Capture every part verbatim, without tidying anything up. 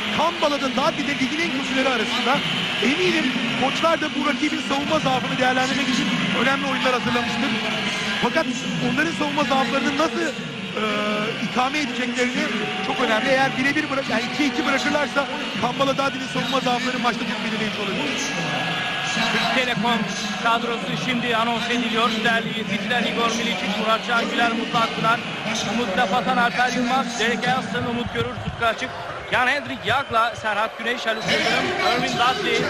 Kambala'da Dudley'de ligin en kötüleri arasında. Eminim koçlar da bu rakibin savunma zaafını değerlendirmek için önemli oyunlar hazırlamıştır. Fakat onların savunma zaaflarını nasıl e, ikame edeceklerini çok önemli. Eğer birebir bırak, yani iki iki bırakırlarsa Kambala Dudley'nin savunma zaafları maçta çok belirleyici olabilir. Türk Telekom kadrosu şimdi anons ediliyor. Değerli izleyiciler, Igor Milicic, Murat Can Güler, Mutlu Akpınar, Umut Lafatan, Alper Yılmaz, Derek Ayaslan, Umut Görür, Tutku Açık, Jan Hendrik Yagla, Serhat Güneş, Haluk Yıldırım, Irvin Dudley.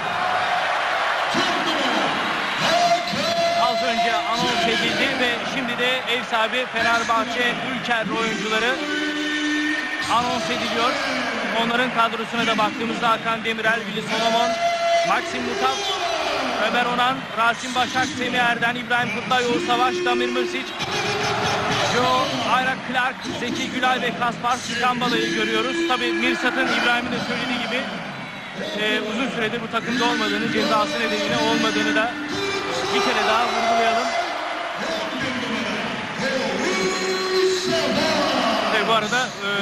Az önce anons edildi ve şimdi de ev sahibi Fenerbahçe Ülker oyuncuları anons ediliyor. Onların kadrosuna da baktığımızda Hakan Demirel, Vili Solomon, Maxim Lutaf, Ömer Onan, Rasim Başak, Semih Erden, İbrahim Kutlay, Oğuz Savaş, Damir Mırsic, Joe, Ayrak Clark, Zeki Gülay ve Kaspar Kambala'yı görüyoruz. Tabii Mirsat'ın İbrahim'in de söylediği gibi e, uzun süredir bu takımda olmadığını, cezası nedeniyle olmadığını da bir kere daha vurgulayalım. Ve bu arada e,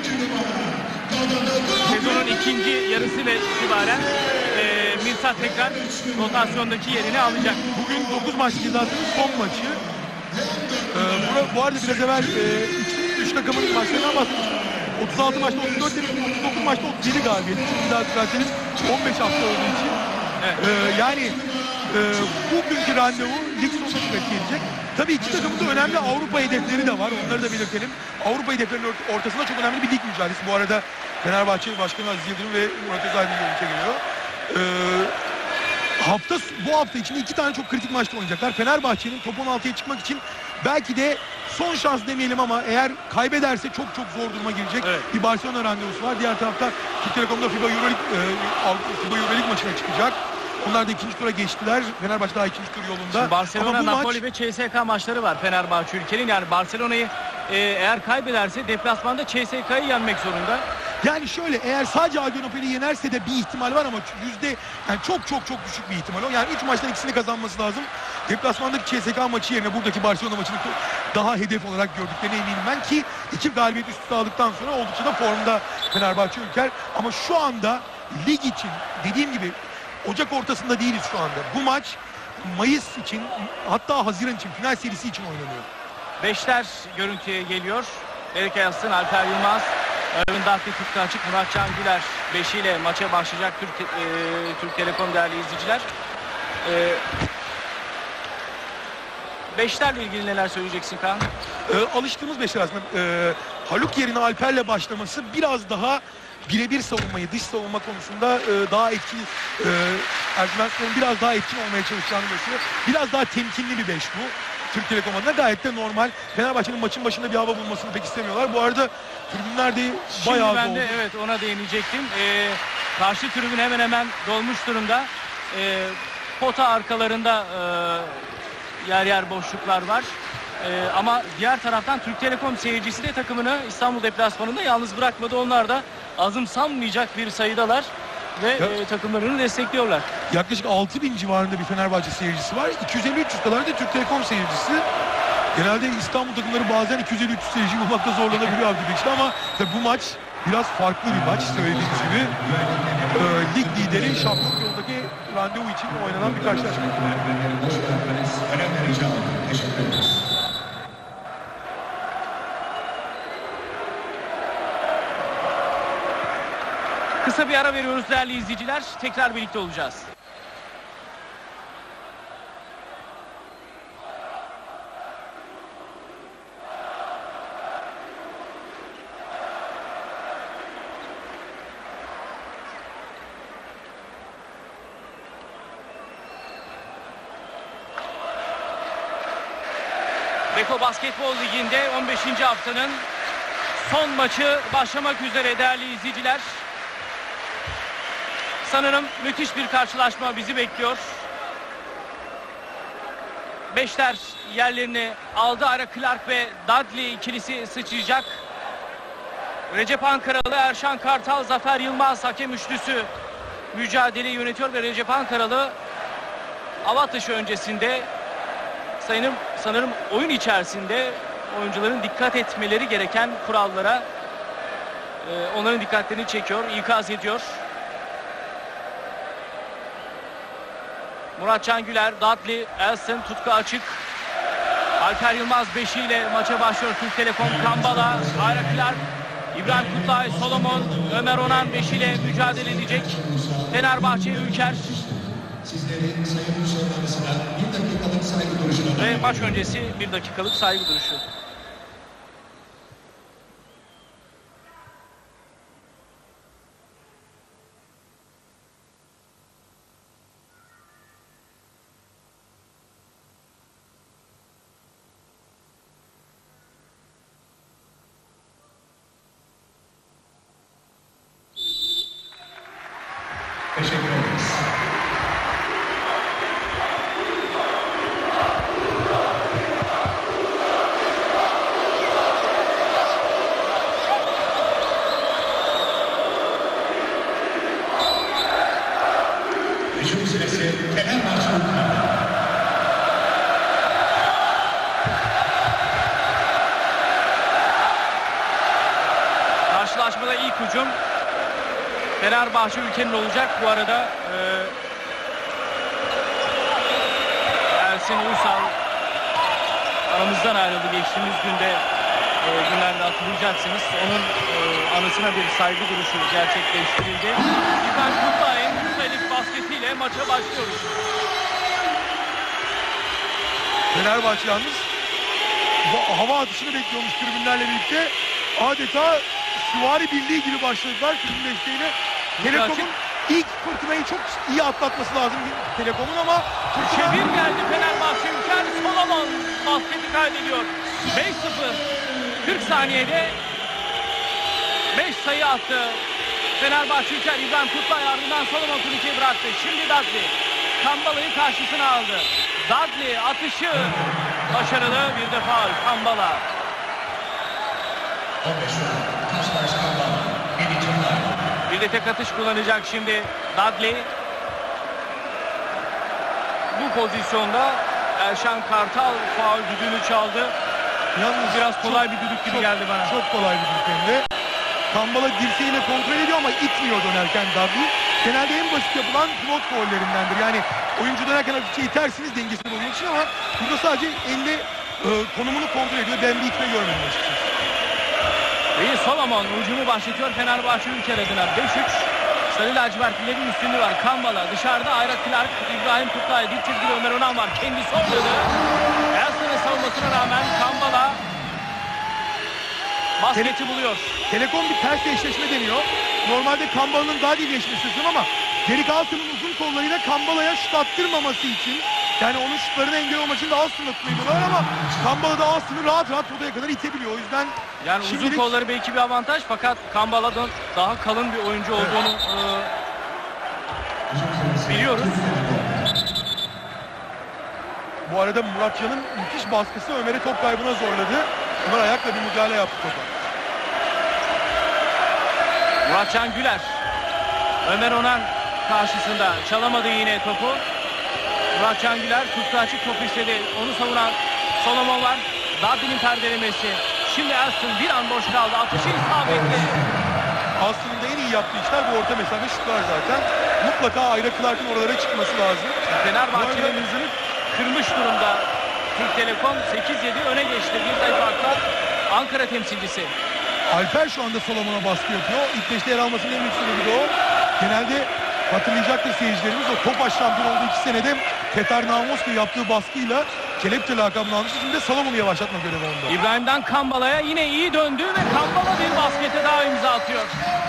sezonun ikinci yarısıyla itibaren e, Mirsat tekrar rotasyondaki yerini alacak. Bugün dokuz maç cezasının son maçı. Ee, bu arada biraz evvel üç takımın maçlarından bahsetmiştim. otuz altı maçta otuz dört demiştim, otuz dokuz maçta otuz yedi galibiyet. Şimdi daha Trakya'nın on beş hafta olduğu için. Evet. Ee, yani e, bugünkü randevu lig sonuna kadar gelecek. Tabii iki takımın da önemli Avrupa hedefleri de var. Onları da belirtelim. Avrupa hedeflerinin ortasında çok önemli bir lig mücadelesi. Bu arada Fenerbahçe Başkanı Aziz Yıldırım ve Murat Özaydın ülke geliyor. Ee, hafta bu hafta içinde iki tane çok kritik maçta oynayacaklar. Fenerbahçe'nin top on altıya çıkmak için belki de son şans demeyelim ama eğer kaybederse çok çok zor duruma girecek. Evet. Bir Barcelona randevusu var. Diğer tarafta Türk Telekom'da FIBA Euroleague, e, FIBA Euroleague maçına çıkacak. Onlar da ikinci tura geçtiler. Fenerbahçe daha ikinci tur yolunda. Şimdi Barcelona, Napoli maç... ve C S K maçları var Fenerbahçe ülkenin. Yani Barcelona'yı e, eğer kaybederse deplasmanda C S K'yı yenmek zorunda. Yani şöyle, eğer sadece Adrianopoli'yi yenerse de bir ihtimal var ama yüzde yani çok çok çok düşük bir ihtimal o. Yani üç maçtan ikisini kazanması lazım. Deplasmandaki C S K maçı yerine buradaki Barcelona maçını daha hedef olarak gördüklerine eminim ben ki iki galibiyet üst üste aldıktan sonra oldukça da formda Fenerbahçe Ülker. Ama şu anda lig için dediğim gibi Ocak ortasında değiliz şu anda. Bu maç Mayıs için, hatta Haziran için, final serisi için oynanıyor. Beşler görüntüye geliyor. Erik Ayaslan, Alper Yılmaz, Irvin Dudley, Tutku Açık, Murat Can Güler beşiyle maça başlayacak Türk, e, Türk Telekom değerli izleyiciler. E, beşlerle ilgili neler söyleyeceksin Kaan? E, alıştığımız beşler aslında. E, Haluk yerine Alper'le başlaması biraz daha birebir savunmayı, dış savunma konusunda e, daha etkili, e, Ercüment Spor'un biraz daha etkin olmaya çalışacağını gösteriyor. Biraz daha temkinli bir beş bu. Türk Telekom adına gayet de normal. Fenerbahçe'nin maçın başında bir hava bulmasını pek istemiyorlar. Bu arada tribünler de bayağı Şimdi ben doldu. de evet ona değinecektim. Ee, karşı tribün hemen hemen dolmuş durumda. Ee, pota arkalarında e, yer yer boşluklar var. Ee, ama diğer taraftan Türk Telekom seyircisi de takımını İstanbul deplasmanında yalnız bırakmadı. Onlar da azımsanmayacak bir sayıdalar ve e, takımlarını destekliyorlar. Yaklaşık altı bin civarında bir Fenerbahçe seyircisi var. iki yüz elli üç yüz kadar da Türk Telekom seyircisi. Genelde İstanbul takımları bazen iki yüz elli üç yüz seyirci bulmakta zorlanabiliyor Abdülbekir ama tabii bu maç biraz farklı bir maç söylediğimiz gibi. E, lig lideri şampiyonluk yolundaki randevu için oynanan bir karşılaşma. Kısa bir ara veriyoruz değerli izleyiciler. Tekrar birlikte olacağız. Beko Basketbol Ligi'nde on beşinci haftanın son maçı başlamak üzere değerli izleyiciler. Sanırım müthiş bir karşılaşma bizi bekliyor. Beşler yerlerini aldı. Ara Clark ve Dudley ikilisi sıçrayacak. Recep Ankaralı, Erşan Kartal, Zafer Yılmaz hakem üçlüsü mücadeleyi yönetiyor ve Recep Ankaralı hava atışı öncesinde sanırım, sanırım oyun içerisinde oyuncuların dikkat etmeleri gereken kurallara e, onların dikkatlerini çekiyor, ikaz ediyor. Muratcan Güler, Dudley, Elson, tutku açık. Alper Yılmaz beşiyle maça başlıyor Türk Telekom. Kambala, Ayra Clark, İbrahim Kutlay, Solomon, Ömer Onan beşiyle mücadele edecek. Fenerbahçe, Ülker. Ve maç öncesi bir dakikalık saygı duruşu. Teşekkür ederiz. Hücum süresi Fenerbahçe. Karşılaşmada ilk hücum Fenerbahçe ülkenin olacak. Bu arada e, Ersin Uysal aramızdan ayrıldı geçtiğimiz günde, e, günlerde hatırlayacaksınız. Onun e, anısına bir saygı duruşu gerçekleştirildi. İbrahim Kutlay'ın yüz sayılık basketiyle maça başlıyoruz. Fenerbahçe yalnız bu hava atışını bekliyormuş tribünlerle birlikte. Adeta süvari birliği gibi başladılar tribün desteğine. Telekom'un ilk fırtınayı çok iyi atlatması lazım Telekom'un ama Çevir geldi Fenerbahçe. Ülker Solomon basketi kaydediyor. beş sıfır. kırk saniyede beş sayı attı. Fenerbahçe Ülker, İbrahim Kutlay ardından Solomon turnikeyi bıraktı. Şimdi Dudley Kambala'yı karşısına aldı. Dudley atışı başarılı, bir de faul. Kambala. Bir de tek atış kullanacak şimdi Dudley. Bu pozisyonda Erşan Kartal faul düdüğünü çaldı. yalnız Biraz kolay çok, bir düdük gibi çok, geldi bana. Çok kolay bir düdük hem de. Kambala dirseğiyle kontrol ediyor ama itmiyor dönerken Dudley. Genelde en basit yapılan pilot gollerindendir. Yani oyuncu dönerken hafifçe itersiniz dengesini bozmak için ama burada sadece elle e, konumunu kontrol ediyor. Ben bir itme görmedim açıkçası. İyi, Solomon hücumu başlatıyor Fenerbahçe Ülker adına. beş üç. Sarı lacivertlilerin üstünlüğü var. Kambala dışarıda, Ayra Clark, İbrahim Kutlay, dip çizgili Ömer Onan var. Kendisi oynadı. Elson'un savunmasına rağmen Kambala basketi buluyor. Telekom bir ters eşleşme deniyor. Normalde Kambala'nın daha değil geçmesi lazım ama Derek Alton'un uzun kollarıyla Kambala'ya şut attırmaması için, yani onun şutlarına engel olmak için de Alston'la kullanıyorlar ama Kambala da Alston'u rahat rahat potaya kadar itebiliyor. O yüzden Yani şimdilik... uzun kolları belki bir avantaj, fakat Kambala'dan daha kalın bir oyuncu olduğunu e, biliyoruz. Bu arada Muratcan'ın müthiş baskısı Ömer'i top kaybına zorladı. Ömer ayakla bir müdahale yaptı topa. Muratcan Güler, Ömer Onan karşısında çalamadı yine topu. Muratcan Güler tuttu, açık top istedi. Onu savunan Solomon var. Dudley'nin perdelemesi. Şimdi Elson bir an boş kaldı. Atışı isabetli. Aslında en iyi yaptığı işler bu orta mesafe şutlar zaten. Mutlaka Ayra Clark'ın oralara çıkması lazım. Fenerbahçe'nin hızını kırmış durumda. Türk Telekom sekiz yedi öne geçti. Bir sayı farkla Ankara temsilcisi. Alper şu anda Solomon'a baskı yapıyor. İlk beşte yer almasının en büyük sebebi de o. Genelde hatırlayacaktır seyircilerimiz, o Topaş şampiyon olduğu iki senede Petar Namosko yaptığı baskıyla kelepçe lakabını almış. Şimdi de Solomon'u yavaşlatma görevi onda. İbrahim'den Kambala'ya yine iyi döndü ve Kambala bir baskete daha imza atıyor.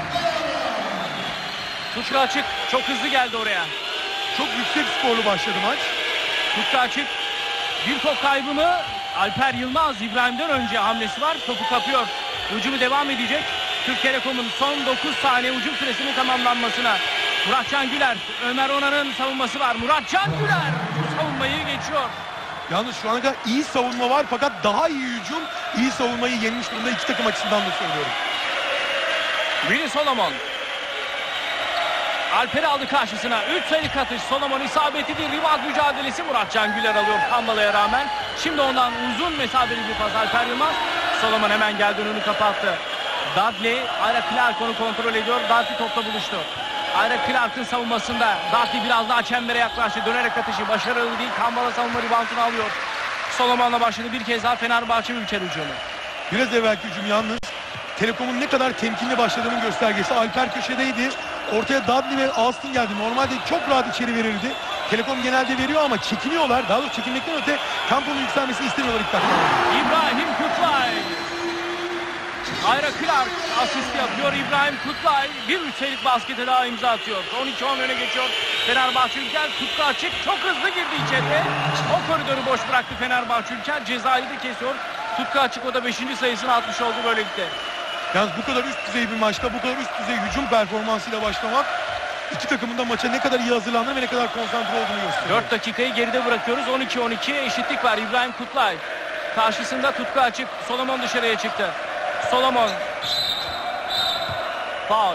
Tutku açık. Çok hızlı geldi oraya. Çok yüksek skorlu başladı maç. Tutku açık. Bir top kaybı mı? Alper Yılmaz İbrahim'den önce hamlesi var. Topu kapıyor. Hücumu devam edecek. Türk Telekom'un son dokuz saniye hücum süresinin tamamlanmasına. Muratcan Güler, Ömer Onan'ın savunması var. Muratcan Güler bu savunmayı geçiyor. Yalnız şu ana kadar iyi savunma var fakat daha iyi hücum, iyi savunmayı yenmiş durumda iki takım açısından da söylüyorum. Willy Solomon. Alper'i aldı karşısına. üç sayılık atış. Solomon isabeti değil. Rebound mücadelesi. Muratcan Güler alıyor Kambala'ya rağmen. Şimdi ondan uzun mesafeli bir pas Alper Yılmaz. Solomon hemen geldi, önünü kapattı. Dudley, Ira Clark onu kontrol ediyor. Dudley topla buluştu. Ira Clark'ın savunmasında. Dudley biraz daha çembere yaklaştı. Dönerek atışı başarılı değil. Kambala savunma reboundunu alıyor. Solomon'la başladı. Bir kez daha Fenerbahçe Ülker hücumu. Biraz evvelki hücum yalnız Telekom'un ne kadar temkinli başladığının göstergesi. Alper köşedeydi. Ortaya Dudley ve Alston geldi. Normalde çok rahat içeri verirdi. Telekom genelde veriyor ama çekiniyorlar. Daha doğrusu çekinmekten öte temponun yükselmesini istemiyorlar ilk dakika. İbrahim Kutlay. Ira Clark asist yapıyor. İbrahim Kutlay bir üç sayılık baskete daha imza atıyor. on iki on öne geçiyor Fenerbahçe Ülker. Tutku açık. Çok hızlı girdi içeriye. O koridoru boş bıraktı Fenerbahçe Ülker. Cezayı da kesiyor. Tutku açık, o da beşinci sayısını atmış oldu böylelikle. Yalnız bu kadar üst düzey bir maçta bu kadar üst düzey hücum performansıyla başlamak iki takımın da maça ne kadar iyi hazırlandığını ve ne kadar konsantre olduğunu gösteriyor. dört dakikayı geride bırakıyoruz. on iki on iki eşitlik var. İbrahim Kutlay karşısında Tutku açık. Solomon dışarıya çıktı. Solomon. Faul.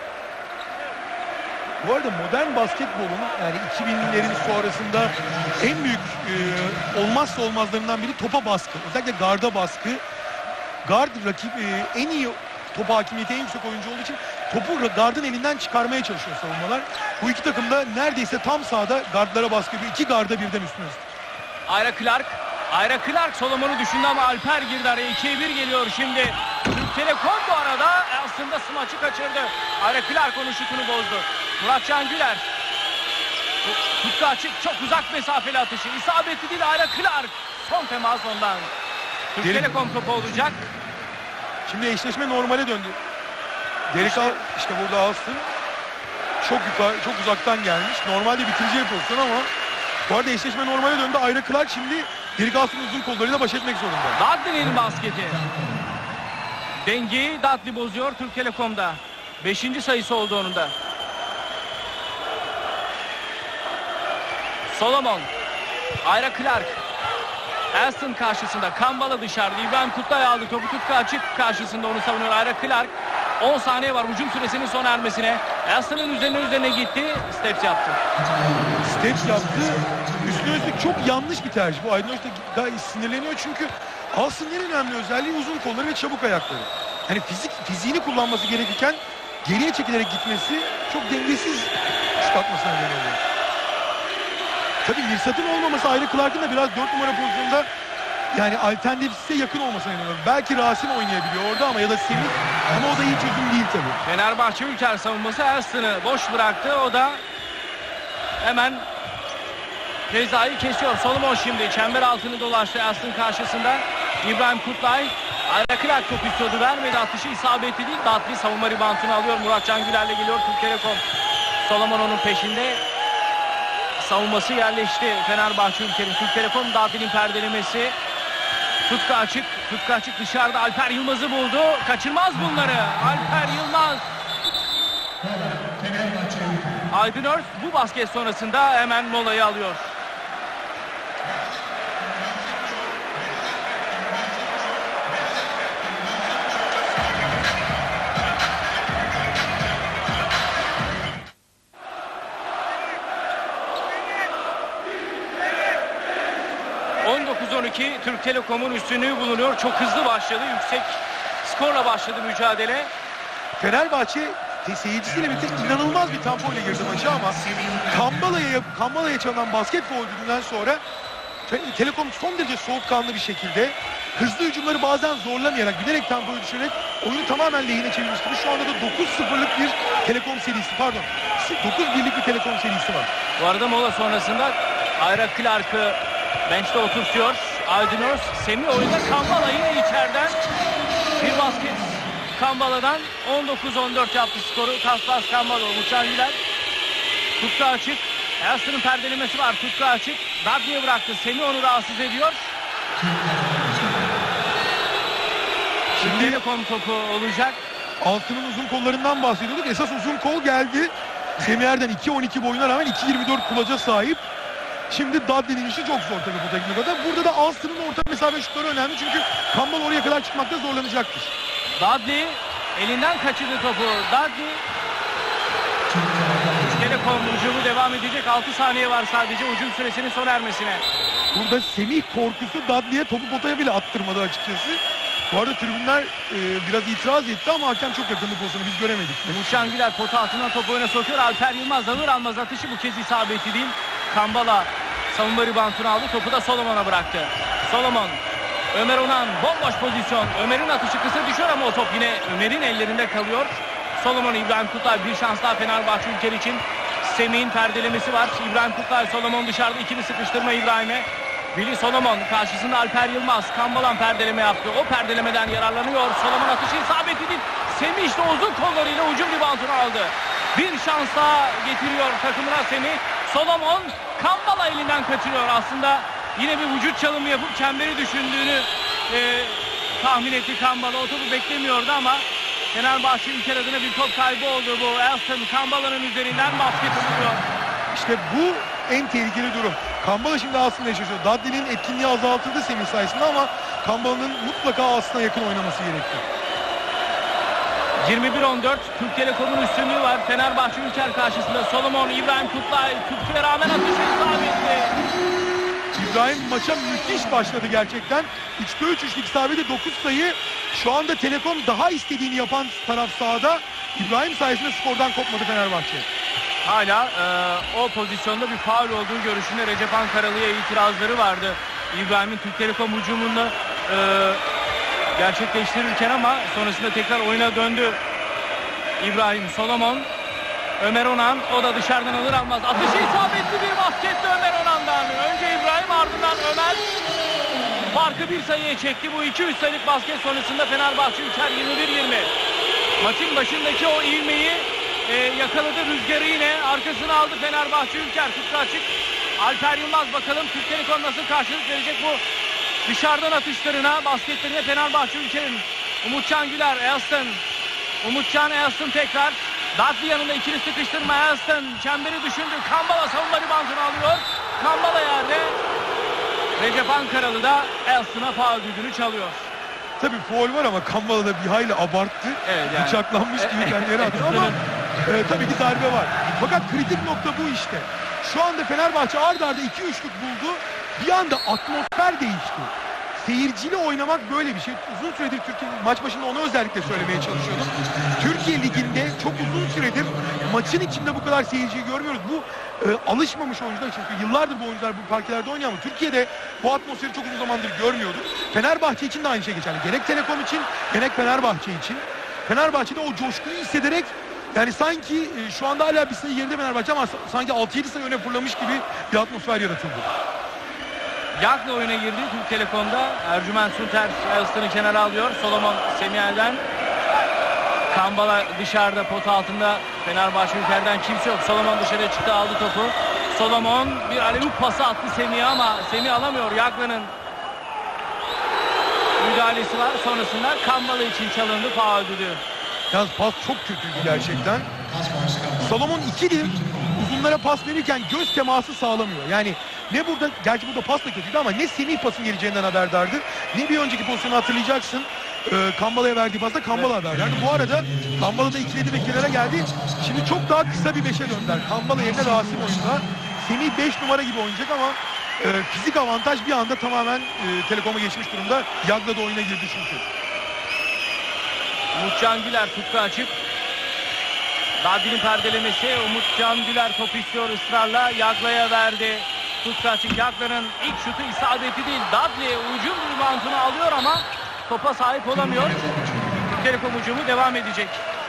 Bu arada modern basketbolun yani iki binlerin sonrasında en büyük e, olmazsa olmazlarından biri topa baskı. Özellikle garda baskı. Gard rakip e, en iyi topa hakimiyeti en yüksek oyuncu olduğu için topu gardın elinden çıkarmaya çalışıyor savunmalar. Bu iki takım da neredeyse tam sahada gardlara baskı yapıyor. İki garda birden üstüne üstü. Ira Clark. Ira Clark Solomon'u düşündü ama Alper girdi araya. ikiye bir geliyor şimdi. Türk Telekom bu arada aslında smaçı kaçırdı. Ira Clark onun şutunu bozdu. Muratcan Güler. Tutku açık, çok uzak mesafeli atışı. İsabetli değil Ira Clark. Son temas ondan. Türk Derin. Telekom topu olacak. Şimdi eşleşme normale döndü. Derek Al, işte burada Alston çok yukarı, çok uzaktan gelmiş. Normalde bitireceği pozisyon ama bu arada eşleşme normale döndü. Ira Clark şimdi Derek Alston'un uzun kollarıyla baş etmek zorunda. Dudley'nin basketi. Dengeyi Dudley bozuyor Türk Telekom'da. Beşinci sayısı oldu onun da. Solomon. Ira Clark. Alston karşısında. Kambala dışarıda. İbrahim Kutlay aldı. Topu Tutku açık karşısında onu savunuyor Ira Clark. on saniye var hücum süresinin sona ermesine. Alston'ın üzerine üzerine gitti. Steps yaptı. Steps yaptı. Üstüne üstlük çok yanlış bir tercih. Bu Aydın Öztürk gayet sinirleniyor çünkü Alston'un en önemli özelliği uzun kolları ve çabuk ayakları. Hani fizik fiziğini kullanması gerekirken geriye çekilerek gitmesi çok dengesiz şut atmasına neden oluyor. Tabii Mirsat'ın olmaması Ira Clark'ın da biraz dört numara pozisyonda yani alternatifse yakın olmasına neden oluyor. Belki Rasim oynayabiliyor orada ama ya da Semih ama o da iyi çözüm değil tabii. Fenerbahçe Ülker savunması Alston'ı boş bıraktı. O da hemen cezayı kesiyor. Solomon şimdi çember altını dolaştı Alston karşısında. İbrahim Kutlay. Ira Clark top istiyordu, vermedi, atışı isabetli değil. Dudley savunma ribantını alıyor. Muratcan Güler'le geliyor Türk Telekom. Solomon onun peşinde. Savunması yerleşti Fenerbahçe Ülker'in. Türk Telekom Dudley'nin perdelemesi. Tutku açık. Tutku açık dışarıda. Alper Yılmaz'ı buldu. Kaçırmaz bunları. Alper Yılmaz. Aydın Ört bu basket sonrasında hemen molayı alıyor. on dokuz on iki Türk Telekom'un üstünlüğü bulunuyor. Çok hızlı başladı. Yüksek skorla başladı mücadele. Fenerbahçe seyircisiyle birlikte inanılmaz bir tempo ile girdi maça ama Kambala'ya Kambala'ya çalınan basket faulünden sonra Telekom son derece soğukkanlı bir şekilde hızlı hücumları bazen zorlamayarak bilerek tempoyu düşürerek oyunu tamamen lehine çevirmiş gibi. Şu anda da dokuz sıfırlık bir Telekom serisi pardon dokuz birlik bir Telekom serisi var. Bu arada mola sonrasında Ira Clark'ı bench'te oturtuyor. Aydın Öz. Semih oyunda Kambala yine içeriden bir basket Kambala'dan on dokuz on dört yaptı skoru. Kaspas Kambala. Muçan Güler. Tutku açık. Alston'un perdelemesi var. Tutku açık. Dudley'e bıraktı. Semih onu rahatsız ediyor. Şimdi Telekom topu olacak. Alston'un uzun kollarından bahsediyorduk. Esas uzun kol geldi. Semih Erden iki on iki boyuna rağmen iki yirmi dört kulaca sahip. Şimdi Dudley'nin işi çok zor tabii bu teknikada. Burada da Alston'un orta mesafe şutları önemli çünkü Kambal oraya kadar çıkmakta zorlanacaktır. Dudley elinden kaçırdı topu. Dudley. Telekom hücumu devam edecek. altı saniye var sadece hücum süresinin sona ermesine. Burada Semih korkusu Dudley'e topu potaya bile attırmadı açıkçası. Bu arada tribünler e, biraz itiraz etti ama hakem çok yakındı pozisyonu, biz göremedik. Umutcan Güler potu altından topu oyuna sokuyor. Alper Yılmaz alır almaz atışı bu kez isabetli değil. Kambala savunma ribantını aldı. Topu da Solomon'a bıraktı. Solomon, Ömer Onan bomboş pozisyon. Ömer'in atışı kısa düşüyor ama o top yine Ömer'in ellerinde kalıyor. Solomon, İbrahim Kutlay, bir şans daha Fenerbahçe Ülker için. Semih'in perdelemesi var. İbrahim Kutlay, Solomon dışarıda, ikili sıkıştırma İbrahim'e. Willy Solomon karşısında Alper Yılmaz. Kambalan perdeleme yaptı. O perdelemeden yararlanıyor. Solomon atışı isabetli değil. Semih işte uzun kollarıyla ucum ribantını aldı. Bir şans daha getiriyor takımına Semih. Solomon Kambala elinden kaçırıyor. Aslında yine bir vücut çalımı yapıp çemberi düşündüğünü e, tahmin etti Kambala. O topu beklemiyordu ama Fenerbahçe Ülker adına bir top kaybı oldu bu. Elston Kambala'nın üzerinden basket atıyor. İşte bu en tehlikeli durum. Kambala şimdi aslında yaşıyor. Dudley'nin etkinliği azaltıldı Semih sayesinde ama Kambala'nın mutlaka aslında yakın oynaması gerekti. yirmi bir on dört Türk Telekom'un üstünlüğü var. Fenerbahçe Ülker karşısında Solomon, İbrahim Kutlay tutkuya rağmen atışı isabetli. İbrahim maça müthiş başladı gerçekten. üçte üç üçlük isabeti, dokuz sayı. Şu anda Telekom daha istediğini yapan taraf sahada. İbrahim sayesinde skordan kopmadı Fenerbahçe. Hala e, o pozisyonda bir faul olduğu görüşünde Recep Ankaralı'ya itirazları vardı. İbrahim'in Türk Telekom hücumunda e, gerçekleştirirken ama sonrasında tekrar oyuna döndü. İbrahim, Solomon, Ömer Onan, o da dışarıdan alır almaz atışı isabetli bir basketti Ömer Onan'dan. Önce İbrahim, ardından Ömer farkı bir sayıya çekti. Bu iki üç sayılık basket sonrasında Fenerbahçe Ülker yirmi bir yirmi. Maçın başındaki o ivmeyi e, yakaladı, rüzgarı yine arkasına aldı Fenerbahçe Ülker. Tutku açık. Alper Yılmaz, bakalım Türk Telekom nasıl karşılık verecek bu dışarıdan atışlarına, basketlerine Fenerbahçe Ülker'in. Umutcan Güler, Elston. Umutcan, Elston tekrar. Dudley yanında ikili sıkıştırma. Elston çemberi düşündü. Kambala savunma ribantını alıyor. Kambala yerde. Recep Ankaralı da Elston'a faul düdüğünü çalıyor. Tabii faul var ama Kambala da bir hayli abarttı. Evet, yani. Bıçaklanmış gibi kendine atıyor ama e, tabii ki darbe var. Fakat kritik nokta bu işte. Şu anda Fenerbahçe ard arda iki üçlük buldu. Bir anda atmosfer değişti. Seyirciyle oynamak böyle bir şey. Uzun süredir Türkiye maç başında onu özellikle söylemeye çalışıyordum. Türkiye Ligi'nde çok uzun süredir maçın içinde bu kadar seyirciyi görmüyoruz. Bu e, alışmamış oyuncular için. Çünkü yıllardır bu oyuncular bu parkelerde oynuyor ama Türkiye'de bu atmosferi çok uzun zamandır görmüyorduk. Fenerbahçe için de aynı şey geçerli. Gerek Telekom için, gerek Fenerbahçe için. Fenerbahçe'de o coşkuyu hissederek, yani sanki e, şu anda hala bir sayı geride Fenerbahçe ama sanki altı yedi sayı öne fırlamış gibi bir atmosfer yaratıldı. Yakla oyuna girdi Türk Telekom'da. Ercüment Sunter Elston'ı kenara alıyor. Solomon Semih'den. Kambala dışarıda, pot altında. Fenerbahçe Ülker'den kimse yok. Solomon dışarıya çıktı, aldı topu. Solomon bir alevuk pası attı Semih'e ama Semih alamıyor. Yagla'nın müdahalesi var. Sonrasında Kambala için çalındı, faul düdüğü. Yalnız pas çok kötüydü gerçekten. Solomon ikili uzunlara pas verirken göz teması sağlamıyor. Yani ne burada, gerçi burada pas da kötüydü ama ne Semih pasın geleceğinden haberdardı. Ne bir önceki pozisyonu hatırlayacaksın. E, Kambala'ya verdiği pasta Kambala haberdardı. Bu arada Kambala da ikiledi ve kenara geldi. Şimdi çok daha kısa bir beşe döndüler. Kambala yerine Rasim oyunda. Semih beş numara gibi oynayacak ama e, fizik avantaj bir anda tamamen e, Telekom'a geçmiş durumda. Yagla da oyuna girdi çünkü. Umutcan Güler tutku açık. Dudley'nin perdelemesi. Umutcan Güler top istiyor ısrarla. Yagla'ya verdi. Tutku açık. Yagla'nın ilk şutu isabeti değil. Dudley ucum ribantını alıyor ama topa sahip olamıyor. Türk Telekom hücumu devam edecek.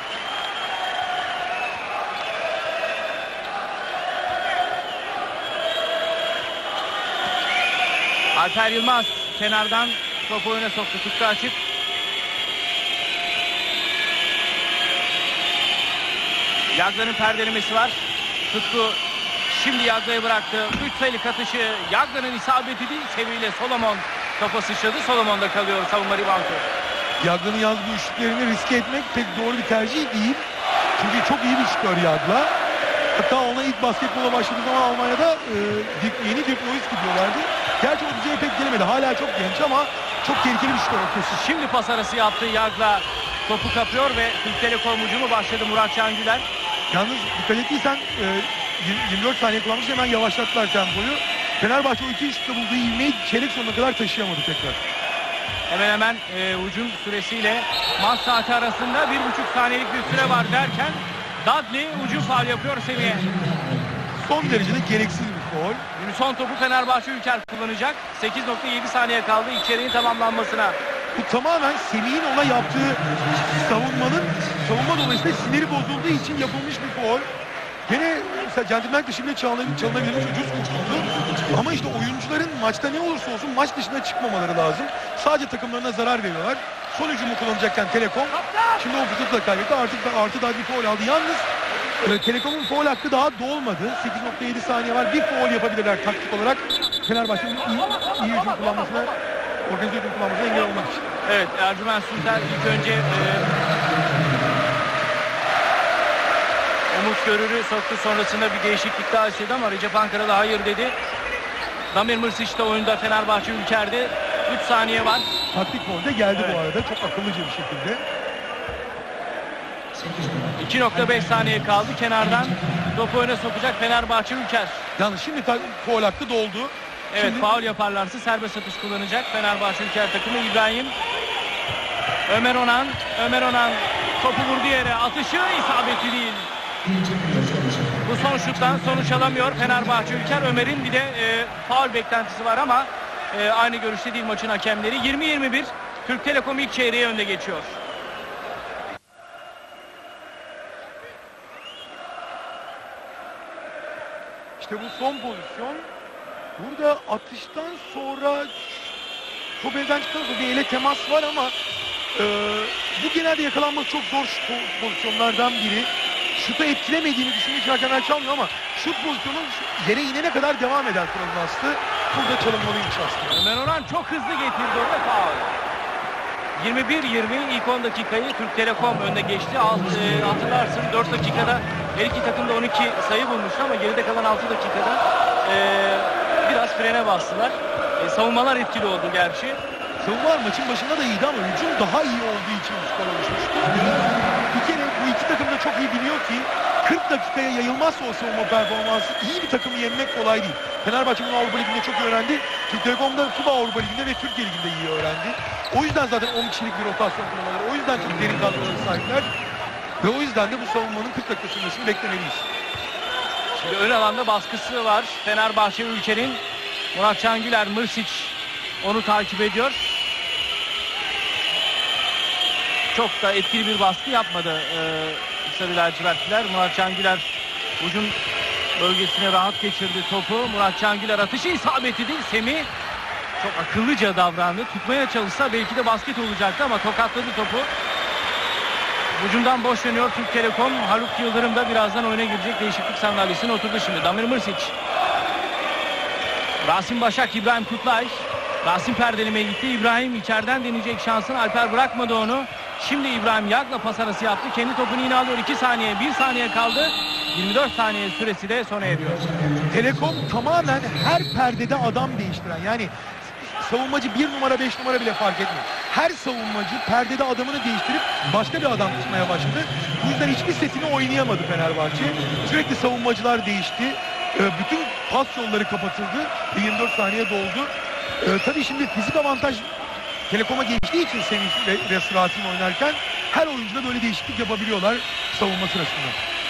Alper Yılmaz kenardan topu oyuna soktu. Tutku açık. Yagla'nın perdelemesi var. Tutku şimdi Yagla'ya bıraktı. üç sayılık atışı Yagla'nın isabeti değil, seviyle Solomon topa sıçradı. Solomon'da kalıyor savunma ribantı. Yagla'nın yalnız bu üçlüklerini riske etmek pek doğru bir tercih değil. Çünkü çok iyi bir şutör Yagla. Hatta ona ilk basketbola başladığı zaman Almanya'da e, yeni Dirk Nowitzki diyorlardı. Gerçi o düzeye pek gelemedi. Hala çok genç ama çok tehlikeli bir şutör. Şimdi pas arası yaptı Yagla. Topu kapıyor ve Türk Telekom hücumu başladı. Murat Can Güler. Yalnız dikkat ettiysen e, yirmi dört saniye kullanmış, hemen yavaşlattılar tempoyu. Fenerbahçe o iki şutta bulduğu ivmeyi çeyrek sonuna kadar taşıyamadı tekrar. Hemen hemen e, hücum süresiyle maç saati arasında bir buçuk saniyelik bir süre var derken Dudley hücum faul yapıyor Semih'e. Son derecede gereksiz bir faul. Şimdi son topu Fenerbahçe Ülker kullanacak. sekiz nokta yedi saniye kaldı içeriğin tamamlanmasına. Bu tamamen Semih'in ona yaptığı savunmanın savunma dolayısıyla siniri bozulduğu için yapılmış bir faul. Gene mesela centilmen dışı bile çalınabilir, çalınabilmiş ucuz kurtuldu. Ama işte oyuncuların maçta ne olursa olsun maç dışına çıkmamaları lazım. Sadece takımlarına zarar veriyorlar. Son hücumu kullanacakken Telekom şimdi o fırsatı da kaybetti. Artık da artı daha bir faul aldı. Yalnız e, Telekom'un faul hakkı daha dolmadı. sekiz nokta yedi saniye var. Bir faul yapabilirler taktik olarak. Fenerbahçe'nin iyi, iyi hücum kullanmasına, organize hücum kullanmasına engel olmak için. Evet, Ercüment Sünter ilk önce e, Umut Görür'ü soktu, sonrasında bir değişiklik daha istedi ama Recep Ankara da hayır dedi. Damir Mırsic de oyunda Fenerbahçe Ülker'de. üç saniye var. Taktik faul de geldi Evet. bu arada. Çok akıllıca bir şekilde. iki nokta beş saniye kaldı. Kenardan topu öne sokacak Fenerbahçe Ülker. Yalnız şimdi ta- faul hakkı doldu. Evet, Şimdi- faul yaparlarsa serbest atış kullanacak Fenerbahçe Ülker takımı. İbrahim, Ömer Onan, Ömer Onan topu vurdu yere. Atışı isabetli değil. Bu son şuttan sonuç alamıyor Fenerbahçe Ülker. Ömer'in bir de e, faul beklentisi var ama e, aynı görüşte değil maçın hakemleri. yirmi yirmi bir Türk Telekom ilk çeyreği önde geçiyor. İşte bu son pozisyon. Burada atıştan sonra top elden çıktıktan sonra bir ele temas var ama e, bu genelde yakalanması çok zor şut pozisyonlardan biri. Şutu etkilemediğini düşündüğü hakemler çalmıyor ama şut pozisyonu yere inene kadar devam eder kuralın aslı. Burada çalınmalıymış aslında. Ömer Orhan çok hızlı getirdi orada faul. yirmi bir yirmi ilk on dakikayı Türk Telekom önde geçti. Alt, e, hatırlarsın dört dakikada her iki takım da on iki sayı bulmuştu ama geride kalan altı dakikada e, biraz frene bastılar. E, savunmalar etkili oldu gerçi. Savunma maçın başında da iyiydi ama hücum daha iyi olduğu için bu skor oluşmuştu. Bir kere bu iki takım da çok iyi biliyor ki kırk dakikaya yayılmazsa o savunma performansı iyi bir takımı yenmek kolay değil. Fenerbahçe bunu Avrupa Ligi'nde çok öğrendi. Türk Telekom'da FIBA Avrupa Ligi'nde ve Türkiye Ligi'nde iyi öğrendi. O yüzden zaten on kişilik bir rotasyon kurmaları. O yüzden çok derin kadrolara sahipler. Ve o yüzden de bu savunmanın kırk dakika sürmesini beklemeliyiz. Şimdi ön alanda baskısı var. Fenerbahçe Ülker'in Murat Cangüler, Mırsic onu takip ediyor. Çok da etkili bir baskı yapmadı ee, Sarı lacivertliler. Murat Cangüler ucun bölgesine rahat geçirdi topu. Murat Cangüler atışı isabeti değil. Semih çok akıllıca davrandı. Tutmaya çalışsa belki de basket olacaktı ama tokatladı topu. Ucundan boş dönüyor Türk Telekom. Haluk Yıldırım da birazdan oyuna girecek, değişiklik sandalyesine oturdu şimdi. Damir Mırsic. Rasim Başak, İbrahim Kutlay. Rasim perdelemeye gitti. İbrahim içeriden deneyecek şansını. Alper bırakmadı onu. Şimdi İbrahim Yag'la pas arası yaptı. Kendi topunu yine alıyor. iki saniye, bir saniye kaldı. yirmi dört saniye süresi de sona eriyor. Telekom tamamen her perdede adam değiştiren, yani savunmacı bir numara beş numara bile fark etmiyor. Her savunmacı perdede adamını değiştirip başka bir adam tutmaya başladı. Bu yüzden hiçbir setini oynayamadı Fenerbahçe. Sürekli savunmacılar değişti. Ee, bütün pas yolları kapatıldı. yirmi dört saniye doldu. Ee, tabii şimdi fizik avantaj Telekom'a geçtiği için Semih ve, ve Rasim oynarken her oyuncuda böyle değişiklik yapabiliyorlar savunma sırasında.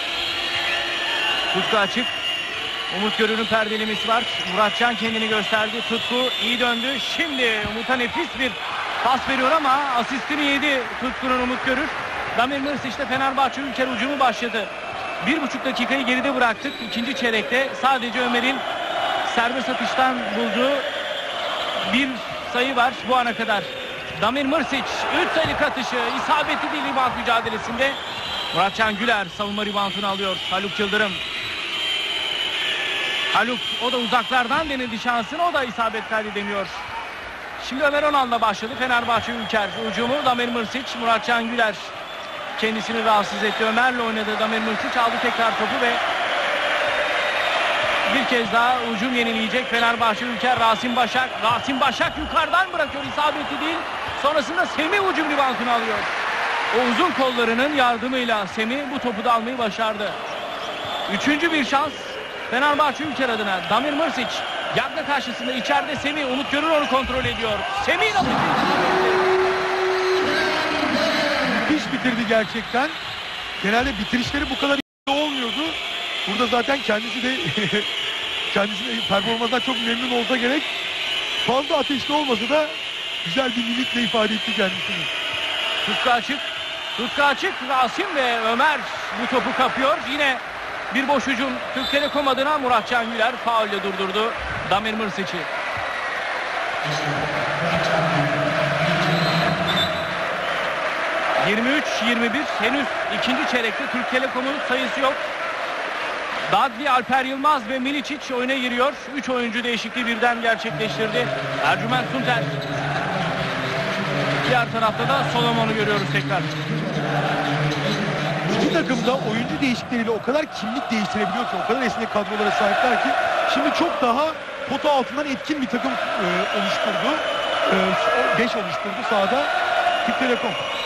Tutku açık. Umut Görür'ün perdelemesi var. Muratcan kendini gösterdi. Tutku iyi döndü. Şimdi Umut'a nefis bir pas veriyor ama asistini yedi Tutku'nun Umut Görür. Damir Mırsic'te Fenerbahçe Ülker hücumu başladı. Bir buçuk dakikayı geride bıraktık. İkinci çeyrekte sadece Ömer'in serbest atıştan bulduğu bir sayı var bu ana kadar. Damir Mırsic üç sayılık atışı isabetli değil rebound mücadelesinde. Muratcan Güler savunma reboundunu alıyor. Haluk Yıldırım. Haluk o da uzaklardan denedi şansını, o da isabet kaydedemiyor. Şimdi Ömer Onal'la başladı Fenerbahçe Ülker hücumu. Damir Mırsic, Muratcan Güler kendisini rahatsız etti. Ömer'le oynadı Damir Mırsic, aldı tekrar topu ve bir kez daha hücum yenileyecek Fenerbahçe Ülker. Rasim Başak, Rasim Başak yukarıdan bırakıyor, isabetli değil. Sonrasında Semih hücum reboundunu alıyor. O uzun kollarının yardımıyla Semih bu topu da almayı başardı. Üçüncü bir şans Fenerbahçe Ülker adına. Damir Mırsic Yagna karşısında, içeride Semih. Umut Görür onu kontrol ediyor. Semih'in atışı bitirdi gerçekten. Genelde bitirişleri bu kadar iyi olmuyordu. Burada zaten kendisi de kendisi de performansından çok memnun olsa gerek. Fazla ateşli olmasa da güzel bir mimikle ifade etti kendisini. Tutku açık. Tutku açık. Rasim ve Ömer bu topu kapıyor. Yine bir boş hücum. Türk Telekom adına Muratcan Güler faulle durdurdu Damir Mırsic'i. yirmi üç yirmi bir henüz ikinci çeyrekte Türk Telekom'un sayısı yok. Dadli, Alper Yılmaz ve Milicic oyuna giriyor. üç oyuncu değişikliği birden gerçekleştirdi Ercüment Tunter. Diğer tarafta da Solomon'u görüyoruz tekrar. İki takım da oyuncu değişiklikleriyle o kadar kimlik değiştirebiliyor ki, o kadar esnek kadrolara sahipler ki şimdi çok daha pota altından etkin bir takım e, oluşturdu. beş oluşturdu sahada Türk Telekom.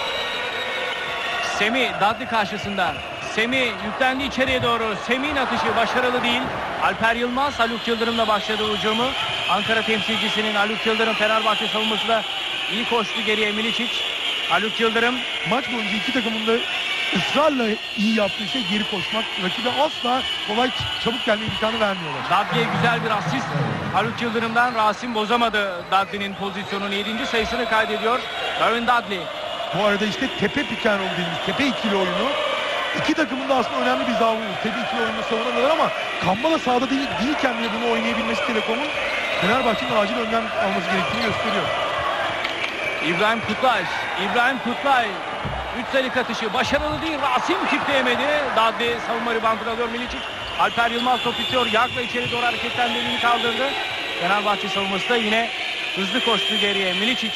Semih Dadli karşısında. Semih yüklendi içeriye doğru. Semih'in atışı başarılı değil. Alper Yılmaz Haluk Yıldırım'la başladı hücumu. Ankara temsilcisinin Haluk Yıldırım Fenerbahçe savunması da iyi koştu geriye Milicic. Haluk Yıldırım. Maç boyunca iki takımın da ısrarla iyi yaptığı şey geri koşmak. Rakibe asla kolay çabuk gelme imkanı vermiyorlar. Dadli'ye güzel bir asist. Haluk Yıldırım'dan Rasim bozamadı Dadli'nin pozisyonunu. yedinci sayısını kaydediyor Darren Dadli. Bu arada işte tepe pick and roll dediğimiz tepe ikili oyunu. İki takımın da aslında önemli bir zaafı. Tepe ikili oyunu savunamıyorlar ama Kambala sahada değil, değilken bile bunu oynayabilmesi Telekom'un Fenerbahçe'nin acil önlem alması gerektiğini gösteriyor. İbrahim Kutlay. İbrahim Kutlay. üç sayılık atışı başarılı değil. Rasim tipleyemedi. Dadli savunma ribantını alıyor Milicic. Alper Yılmaz top itiyor. Yakla içeri doğru hareketten elini kaldırdı. Fenerbahçe savunması da yine hızlı koştu geriye. Milicic.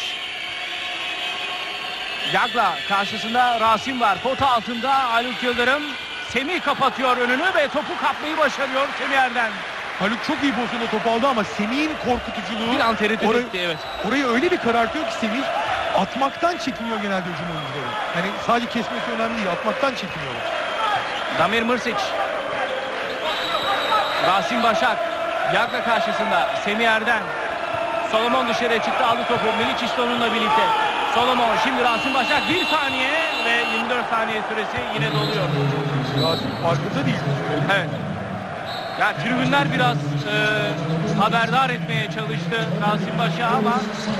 Yakla karşısında Rasim var. Pota altında Haluk Yıldırım. Semih kapatıyor önünü ve topu kapmayı başarıyor Semih Erden. Haluk çok iyi pozisyonda top aldı ama Semih'in korkutuculuğu Bir an tereddüt orayı, etti, evet. Orayı öyle bir karartıyor ki Semih atmaktan çekiniyor genelde hücum oyuncuları. Yani sadece kesmesi önemli değil, atmaktan çekiniyorlar. Damir Mırsic. Rasim Başak. Yakla karşısında Semih Erden. Solomon dışarıya çıktı, aldı topu. Milicic de onunla birlikte. Solomon, şimdi Rasim Başak bir saniye ve yirmi dört saniye süresi yine doluyor. Rasim farkında değil. Evet. Ya tribünler biraz e, haberdar etmeye çalıştı Rasim Başak'ı ama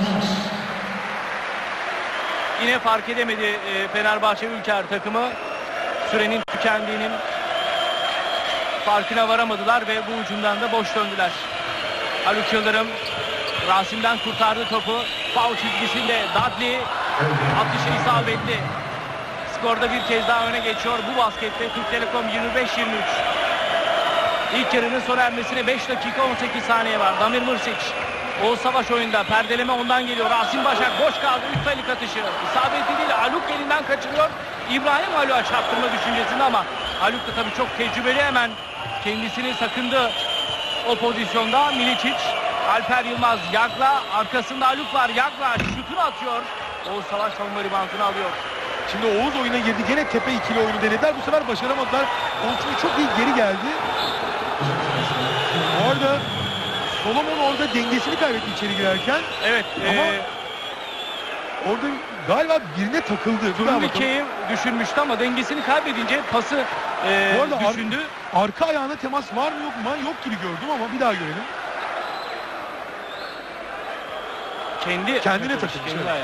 yine fark edemedi e, Fenerbahçe Ülker takımı. Sürenin tükendiğinin farkına varamadılar ve bu hücumdan da boş döndüler. Haluk Yıldırım Rasim'den kurtardı topu. Faul çizgisinde Dadli atışı isabetli. Skorda bir kez daha öne geçiyor. Bu baskette Türk Telekom yirmi beş yirmi üç. İlk yarının sona ermesine beş dakika on sekiz saniye var. Damir Mırsic. Oğuz Savaş oyunda. Perdeleme ondan geliyor. Rasim Başak boş kaldı. üç sayılık atışı. İsabetli değil. Haluk elinden kaçırıyor. İbrahim Haluk'a çarptırma düşüncesinde ama Haluk da tabii çok tecrübeli, hemen kendisini sakındı o pozisyonda. Milicic, Alper Yılmaz, Yakla. Arkasında Haluk var. Yakla şutunu atıyor. Oğuz Savaş savunma ribantını alıyor. Şimdi Oğuz oyuna girdi. Gene tepe ikili oyunu denediler. Bu sefer başaramadılar. Oğuz şimdi çok iyi geri geldi. Orada Solomon orada dengesini kaybetti içeri girerken. Evet. Ama ee, orada galiba birine takıldı. Turnike'yi düşürmüştü ama dengesini kaybedince pası ee, Bu arada düşündü. Ar arka ayağına temas var mı yok mu? Yok gibi gördüm ama bir daha görelim. Kendi Kendine takılmış. kendi Evet. ayağı.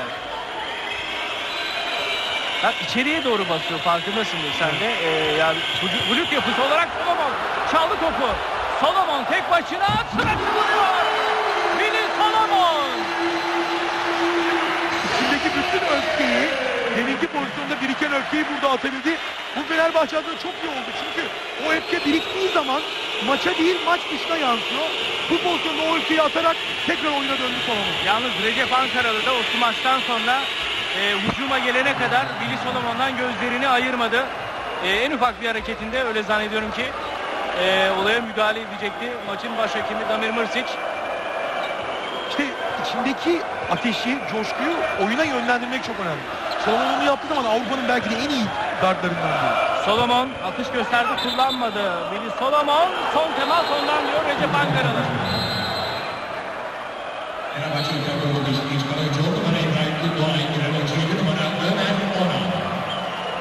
Ya içeriye doğru basıyor, farkındasındır sen de. Ee, yani blok yapısı olarak Solomon çaldı topu. Solomon tek başına sırası vuruyor. Vili Solomon. İçindeki bütün öfkeyi, deminki pozisyonda biriken öfkeyi burada atabildi. Bu Fenerbahçe adına çok iyi oldu. Çünkü o öfke biriktiği zaman maça değil maç dışına yansıyor. Bu pozisyonda o öfkeyi atarak tekrar oyuna döndü Solomon. Yalnız Recep Ankaralı da o maçtan sonra e, hücuma gelene kadar Vili Solomon'dan gözlerini ayırmadı. E, en ufak bir hareketinde öyle zannediyorum ki e, olaya müdahale edecekti. Maçın baş hakemi Damir Mırsic. İşte içindeki ateşi, coşkuyu oyuna yönlendirmek çok önemli. Solomon onu yaptığı zaman Avrupa'nın belki de en iyi guardlarından biri. Solomon atış gösterdi, kullanmadı. Vili Solomon son temas ondan diyor Recep Ankaralı. Fenerbahçe Ülker Kurulu Beşiktaş Karaca Ordu'dan İbrahim Kutlay, İbrahim Çelik'in numara Ömer Ona.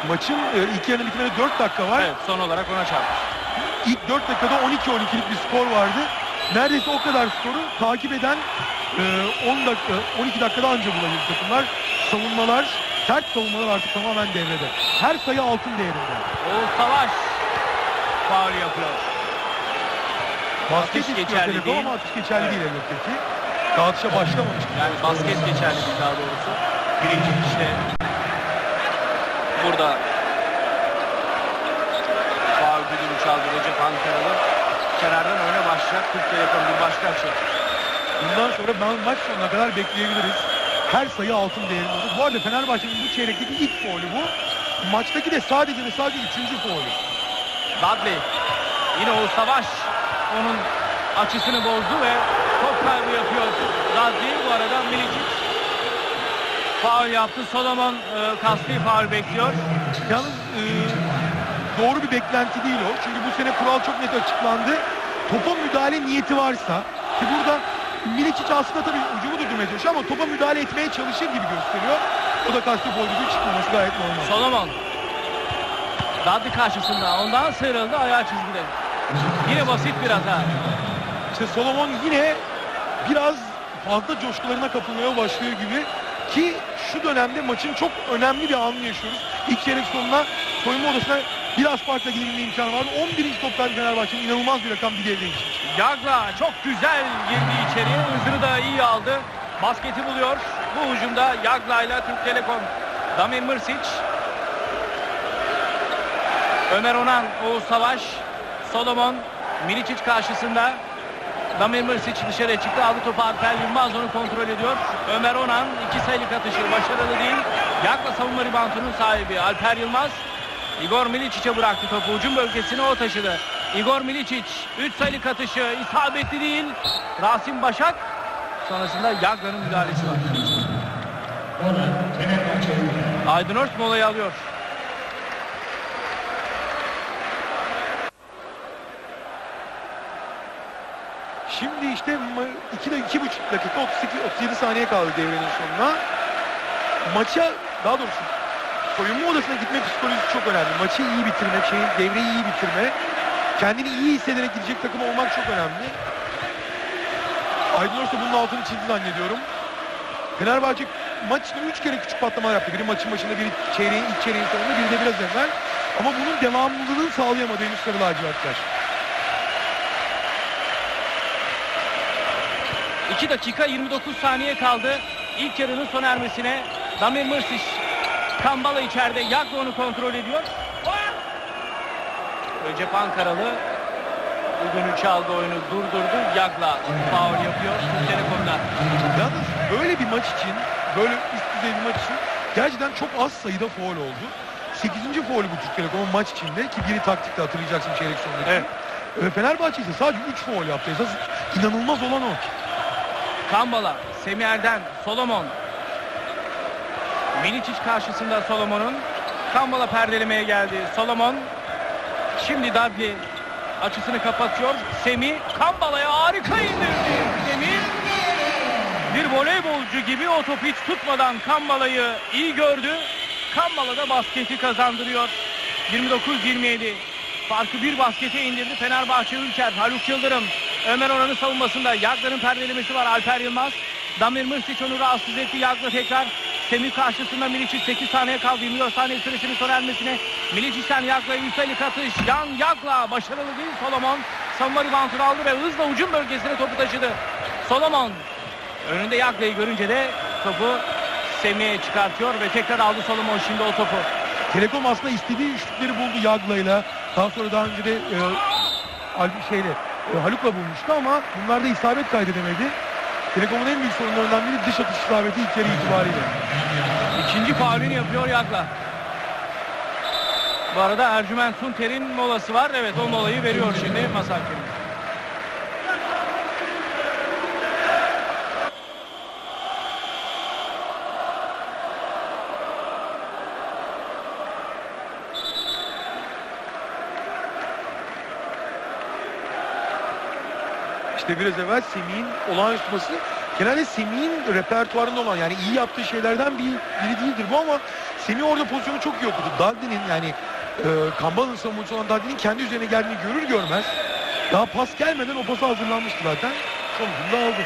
Maçın e, ilk yarının bitimine dört dakika var. Evet, son olarak ona çarpmış. İlk dört dakikada on iki on ikilik bir skor vardı. Neredeyse o kadar skoru takip eden e, on dakika, on iki dakikada anca bulabildi takımlar. Savunmalar, sert savunmalar artık tamamen devrede. Her sayı altın değerinde. Oğuz Savaş faul yapıyor. Basket Atış istiyor geçerli Telekom değil. ama atış geçerli Evet. değil elbette ki. Dağıtışa başlamamış. Yani basket geçerli değil daha doğrusu. Birinci işte burada faul düdüğünü çaldı Recep Ankaralı. Kenardan oyuna başlayacak. Türk Telekom bir başka şey. Bundan sonra ben maç sonuna kadar bekleyebiliriz. Her sayı altın değerinde olur. Bu arada Fenerbahçe'nin bu çeyrekteki ilk faulü bu. Maçtaki de sadece ve sadece üçüncü faulü. Dudley. Yine Oğuz Savaş onun açısını bozdu ve top kaybı yapıyor. Dudley bu arada Milicic faul yaptı. Solomon e, kasti faul bekliyor. Yalnız e, doğru bir beklenti değil o. Çünkü bu sene kural çok net açıklandı. Topa müdahale niyeti varsa ki burada Milicic aslında tabii ucumu durdurmaya çalışıyor ama topa müdahale etmeye çalışır gibi gösteriyor. O da kasti faul gibi çıkmaması gayet normal. Solomon. Dudley karşısında. Ondan sıyrıldı. Ayağı çizgide. Yine basit bir hata. İşte Solomon yine biraz fazla coşkularına kapılmaya başlıyor gibi ki şu dönemde maçın çok önemli bir anını yaşıyoruz. İlk çeyrek sonuna soyunma odasına biraz farkla gidebilme imkanı vardı. on birinci toptan Fenerbahçe'nin inanılmaz bir rakam bir devre geçti. Yagla çok güzel girdi içeriye. Hızını da iyi aldı. Basketi buluyor. Bu hücumda Yagla ile Türk Telekom. Damir Mrsic. Ömer Onan, Oğuz Savaş, Solomon, Milicic karşısında. Damir Mrsic dışarıya çıktı. Aldı topu Alper Yılmaz onu kontrol ediyor. Ömer Onan iki sayılık atışı başarılı değil. Yagla savunma ribantının sahibi Alper Yılmaz. Igor Milicic'e bıraktı topu. Hücum bölgesine o taşıdı. Igor Milicic üç sayılık atışı isabetli değil. Rasim Başak. Sonrasında Yagla'nın müdahalesi var. Ona Fenerbahçe Ülker. Aydınört molayı alıyor. Şimdi işte iki iki buçuk dakika otuz sekiz otuz yedi saniye kaldı devrenin sonuna. Maça daha doğrusu soyunma odasına gitme psikolojisi çok önemli. Maçı iyi bitirme, şeyi, devreyi iyi bitirme. Kendini iyi hissederek gidecek takım olmak çok önemli. Aydınors da bunun altını çizdi zannediyorum. Fenerbahçe maç içinde üç kere küçük patlamalar yaptı. Biri maçın başında, biri çeyreğin, ilk çeyreğin sonunda, biri de biraz evvel. Ama bunun devamlılığını sağlayamadı henüz Sarı Lacivertler. iki dakika yirmi dokuz saniye kaldı. İlk yarının sona ermesine. Damir Mrsic. Kambala içeride. Yagla onu kontrol ediyor. Recep Ankaralı bugünü çaldı, oyunu durdurdu. Yagla faul yapıyor Türk Telekom'da. Yalnız böyle bir maç için, böyle üst düzey bir maç için gerçekten çok az sayıda faul oldu. sekizinci faulü bu Türk Telekom'un maç içinde ki biri taktikte hatırlayacaksın çeyrek sonundaki. Evet. Ve Fenerbahçe ise sadece üç faul yaptı. Esas inanılmaz olan o. Kambala, Semih Erden, Solomon. Milicic karşısında Solomon'un. Kambala perdelemeye geldi. Solomon. Şimdi Dudley açısını kapatıyor. Semih Kambala'ya harika indirdi. Semih bir voleybolcu gibi o topu hiç tutmadan Kambala'yı iyi gördü. Kambala da basketi kazandırıyor. yirmi dokuz yirmi yedi. Farkı bir baskete indirdi Fenerbahçe Ülker. Haluk Yıldırım Ömer Onan'ın savunmasında. Yagla'nın perdelemesi var. Alper Yılmaz. Damir Mrsic onu rahatsız etti. Yagla tekrar. Semih karşısında Milicic sekiz saniye kaldı. yirmi dört saniye süresinin sona ermesine. Milicic'ten Yagla'ya üç sayılık atış. Yan Yagla başarılı değil. Solomon savunma ribantını aldı ve hızla ucum bölgesine topu taşıdı. Solomon önünde Yagla'yı görünce de topu Semih'e çıkartıyor ve tekrar aldı Solomon şimdi o topu. Telekom aslında istediği üçlükleri buldu Yagla'yla. Daha sonra daha önce de e, şeyle, e, Haluk'la bulmuştu ama bunlarda isabet kaydedemedi. Telekom'un en büyük sorunlarından biri dış atış isabeti ilk yarı itibariyle. İkinci faulünü yapıyor Yagla. Bu arada Ercüment Tunter'in molası var. Evet, o molayı veriyor şimdi Masakir'in. İşte biraz evvel Semih'in olağanüstü pası genelde Semih'in repertuarında olan, yani iyi yaptığı şeylerden bir, biri değildir bu, ama Semih orada pozisyonu çok iyi okudu. Dadli'nin, yani e, Kambala'nın savunmacısı olan Dadli'nin kendi üzerine geldiğini görür görmez daha pas gelmeden o pası hazırlanmıştı zaten. Sonucunda aldı.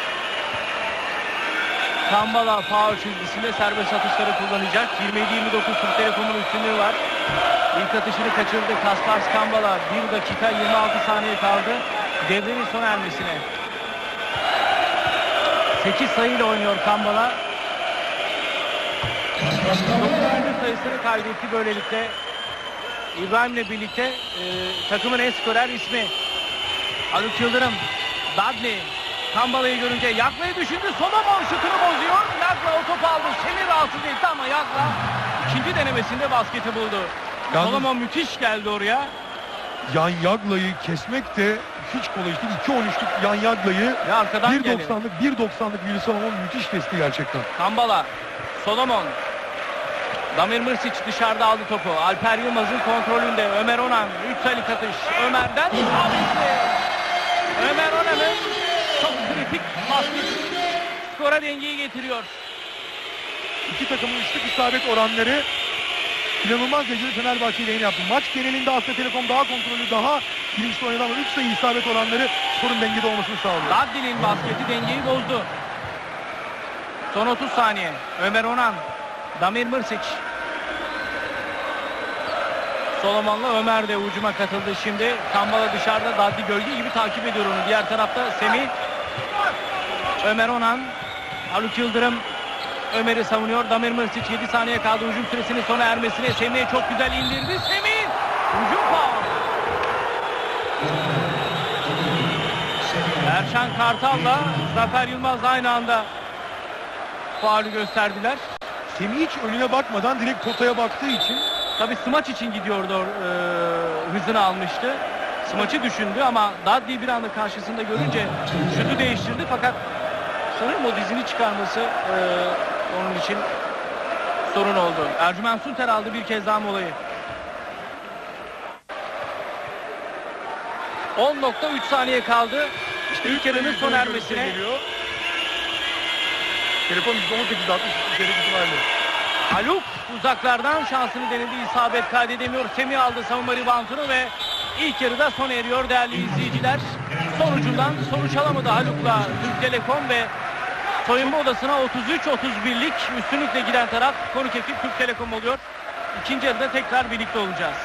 Kambala faul çizgisinde serbest atışları kullanacak. yirmi yedi yirmi dokuz Türk Telekom'un üstünlüğü var. İlk atışını kaçırdı Kaspars Kambala. bir dakika yirmi altı saniye kaldı devrenin sona ermesine. sekiz sayıyla oynuyor Kambala. dokuzuncu sayısını kaydetti böylelikle. İbrahim'le birlikte e, takımın en skorer ismi. Haluk Yıldırım. Dadli. Kambala'yı görünce Yakla'yı düşündü. Solomon şutunu bozuyor. Yakla o topu aldı. Semih rahatsız etti ama Yakla ikinci denemesinde basketi buldu. Yalnız, Solomon müthiş geldi oraya. Yan Yagla'yı kesmek de hiç kolay değil. iki on üçlük Yan Yagla'yı Ve arkadan bir geldi. doksanlık bir doksanlık Willy Solomon müthiş kesti gerçekten. Kambala. Solomon. Damir Mrsic dışarıda aldı topu. Alper Yılmaz'ın kontrolünde. Ömer Onan. üç sayılık atış. Ömer'den isabetli. Ömer Onan'ın çok kritik basketi skora dengeyi getiriyor. İki takımın üçlük isabet oranları inanılmaz derecede Fenerbahçe lehine yaptı. Maç genelinde Asya Telekom daha kontrollü, daha bilinçli oynadı, ama üç sayı isabet oranları sorun dengede olmasını sağlıyor. Dadli'nin basketi dengeyi bozdu. Son otuz saniye. Ömer Onan. Damir Mrsic. Solomon'la Ömer de ucuma katıldı şimdi. Kambala dışarıda, Dadli gölge gibi takip ediyor onu. Diğer tarafta Semih. Ömer Onan. Haluk Yıldırım Ömer'i savunuyor. Damir Mrsic yedi saniye kaldı hücum süresinin sona ermesine. Semih'e çok güzel indirdi. Semih! Hücum faul. Erşan Kartal'la Zafer Yılmaz aynı anda faulü gösterdiler. Semih hiç önüne bakmadan direkt potaya baktığı için Tabii smaç için gidiyordu, e, hızını almıştı. Smaçı düşündü ama Dadli'yi bir anda karşısında görünce şutu değiştirdi, fakat sanırım o dizini çıkarması e, onun için sorun oldu. Ercüment Sunter aldı bir kez daha molayı. on nokta üç saniye kaldı. İşte ilk yarının son ermesine. Telefon yüzde on sekiz altmış üzeri itibariyle. Haluk uzaklardan şansını denedi, isabet kaydedemiyor. Semih aldı savunma ribantını ve ilk yarıda sona eriyor değerli izleyiciler. Sonucundan sonuç alamadı Haluk'la Türk Telekom ve soyunma odasına otuz üç otuz birlik üstünlükle giden taraf konuk ekip Türk Telekom oluyor. İkinci yarıda tekrar birlikte olacağız.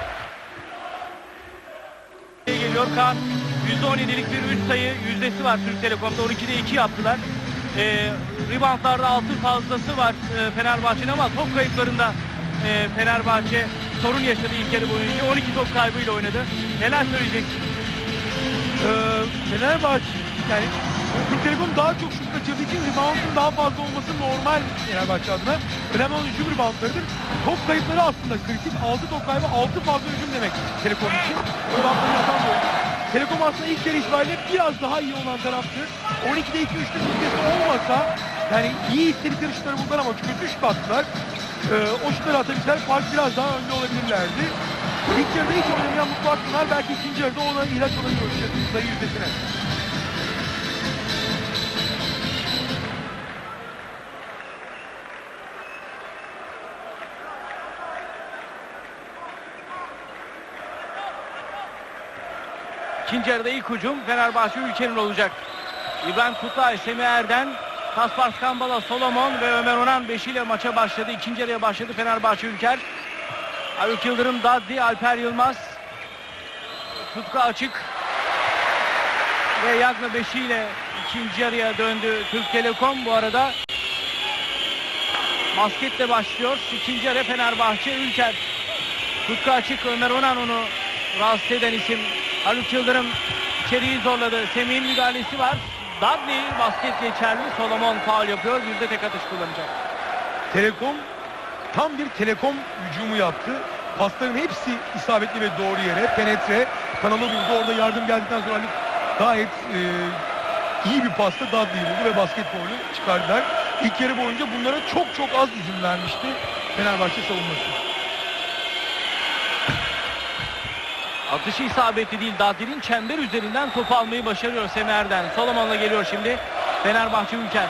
Geliyor Kaan. yüzde on yedilik bir üç sayı yüzdesi var Türk Telekom'da. on ikide iki yaptılar. E, reboundlarda altı fazlası var e, Fenerbahçe'nin, ama top kayıplarında e, Fenerbahçe sorun yaşadı ilk yarı boyunca. on iki top kaybıyla oynadı. Neler söyleyeceksin? Ee, Fenerbahçe, yani Türk Telekom daha çok şut kaçırdığı için rebound'un daha fazla olması normal Fenerbahçe adına. Önemli olan hücum reboundlarıdır. Top kayıpları aslında kritik. altı top kaybı, altı fazla hücum demek Telekom için. Reboundları atan bu. Telekom aslında ilk yarı itibariyle biraz daha iyi olan taraftır. on ikide iki üçlük yüzdesi olmasa, yani iyi istedikleri şutları buldular ama kötü şut attılar. Ee, o şutları atabilseler fark biraz daha önde olabilirlerdi. İlk yarıda hiç oynamayan Mutlu Akpınar belki ikinci yarıda ona ilaç olabiliyor sayı yüzdesine. İkinci yarıda ilk hücum Fenerbahçe ülkenin olacak. İbrahim Kutlay, Semih Erden, Kaspars Kambala, Solomon ve Ömer Onan beşiyle maça başladı. İkinci yarıya başladı Fenerbahçe Ülker. Haluk Yıldırım, Dadli, Alper Yılmaz, Tutku Açık ve Yagla beşiyle ikinci yarıya döndü Türk Telekom. Bu arada basketle başlıyor. İkinci yarı Fenerbahçe Ülker. Tutku Açık, Ömer Onan onu rahatsız eden isim. Haluk Yıldırım içeriği zorladı. Semih'in müdahalesi var. Dadli basket geçerli. Solomon faul yapıyor. Bir de tek atış kullanacak. Telekom tam bir Telekom hücumu yaptı. Pasların hepsi isabetli ve doğru yere. Penetre. Kanalı buldu. Orada yardım geldikten sonra gayet e, iyi bir pasta Dadli'yi buldu ve basketbolu çıkardılar. İlk yarı boyunca bunlara çok çok az izin vermişti Fenerbahçe savunması. Atışı isabetli değil. Dadli'nin çember üzerinden topu almayı başarıyor Semih Erden. Solomon'la geliyor şimdi. Fenerbahçe Ülker.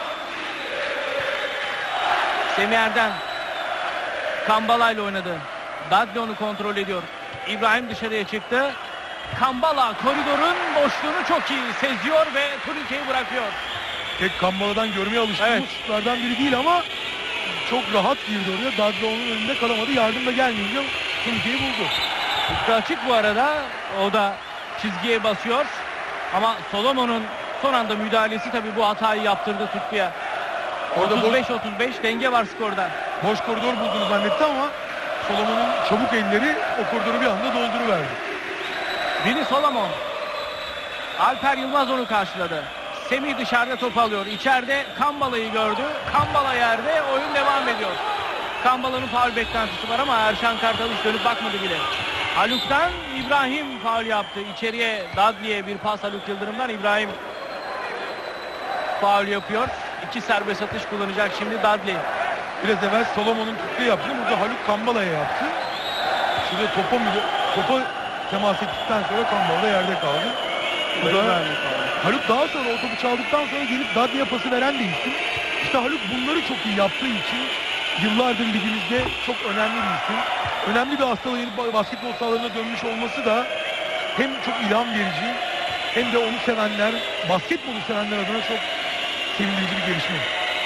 Semih Erdem Kambala ile oynadı. Dadli onu kontrol ediyor. İbrahim dışarıya çıktı. Kambala koridorun boşluğunu çok iyi seziyor ve turnikeyi bırakıyor. Tek Kambala'dan görmeye alıştığımız Evet. şutlardan biri değil ama çok rahat girdi oraya. Dadli onun önünde kalamadı. Yardım da gelmeyince turnikeyi buldu. Tutku açık bu arada. O da çizgiye basıyor. Ama Solomon'un son anda müdahalesi tabii bu hatayı yaptırdı Tutku'ya. Orada otuz beş otuz beş denge var skorda. Boş koridor bulduğunu zannetti ama Solomon'un çabuk elleri o koridoru bir anda dolduruverdi. Vini Solomon. Alper Yılmaz onu karşıladı. Semih dışarıda top alıyor. İçeride Kambala'yı gördü. Kambala yerde, oyun devam ediyor. Kambala'nın faul beklentisi var ama Erşan Kartal hiç dönüp bakmadı bile. Haluk'tan İbrahim faul yaptı. İçeriye Dadli'ye bir pas Haluk Yıldırım'dan. İbrahim faul yapıyor. İki serbest atış kullanacak şimdi Dadli. Biraz evvel Solomon'un tuttuğu yaptı. Burada Haluk Kambala'ya yaptı. Şurada topa, müda- topa temas ettikten sonra Kambala yerde kaldı. Bu da Haluk daha sonra o topu çaldıktan sonra gelip Dadli'ye pası veren de isim. İşte Haluk bunları çok iyi yaptığı için yıllardır ligimizde çok önemli bir isim. Önemli bir hastalığı yeni basketbol sahalarına dönmüş olması da hem çok ilham verici hem de onu sevenler, basketbolu sevenler adına çok sevindirici bir gelişme.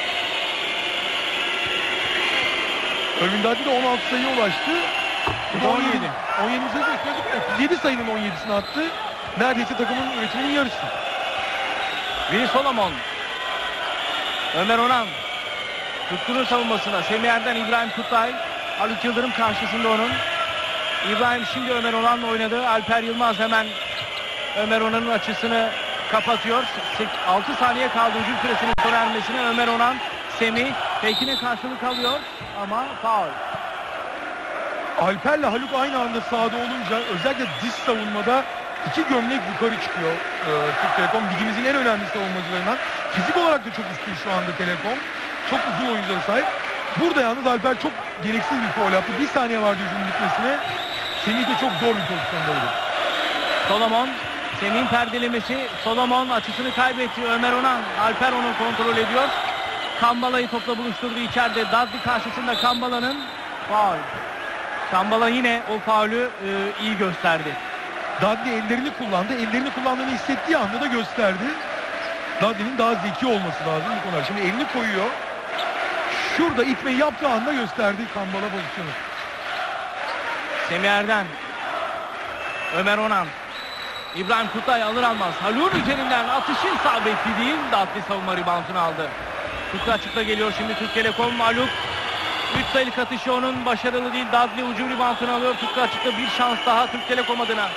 Irvin Dadli de on altı sayıya ulaştı. Bu da on yedi. on yedi sayı üstüne otuz yedi sayının on yedisini attı. Neredeyse takımın üretiminin yarısı. Vini Solomon. Ömer Onan. Tutkunun savunmasına. Semih Erdem, İbrahim Kutlay. Haluk Yıldırım karşısında onun. İbrahim şimdi Ömer Onan'la oynadı. Alper Yılmaz hemen Ömer Onan'ın açısını kapatıyor. altı saniye kaldı hücum süresinin sona ermesine. Ömer Onan, Semih Pekin'e karşılık alıyor ama faul. Alper'le Haluk aynı anda sahada olunca özellikle diz savunmada iki gömlek yukarı çıkıyor ee, Türk Telekom. Ligimizin en önemli savunmacılarından. Fizik olarak da çok üstün şu anda Telekom. Çok uzun oyunculara sahip. Burada yalnız Alper çok gereksiz bir faul yaptı. Bir saniye vardı hücumun bitmesine. Semih de çok zor bir pozisyondaydı. Solomon, Semih'in perdelemesi. Solomon açısını kaybetti. Ömer Onan, Alper onu kontrol ediyor. Kambala'yı topla buluşturdu içeride. Dadli karşısında Kambala'nın faul. Kambala yine o faulü e, iyi gösterdi. Dadli ellerini kullandı. Ellerini kullandığını hissettiği anda da gösterdi. Dadli'nin daha zeki olması lazım bu konuda. Şimdi elini koyuyor. Şurada itmeyi yaptığı anda gösterdi Kambala pozisyonu. Semih Erdem, Ömer Onan, İbrahim Kutlay alır almaz Haluk'un üzerinden atışı isabetli değil. Dadli savunma ribantını aldı. Tutku açıkta geliyor şimdi Türk Telekom. Haluk üç sayılık atışı onun başarılı değil. Dadli ucum ribantını alıyor. Tutku açıkta bir şans daha Türk Telekom adına.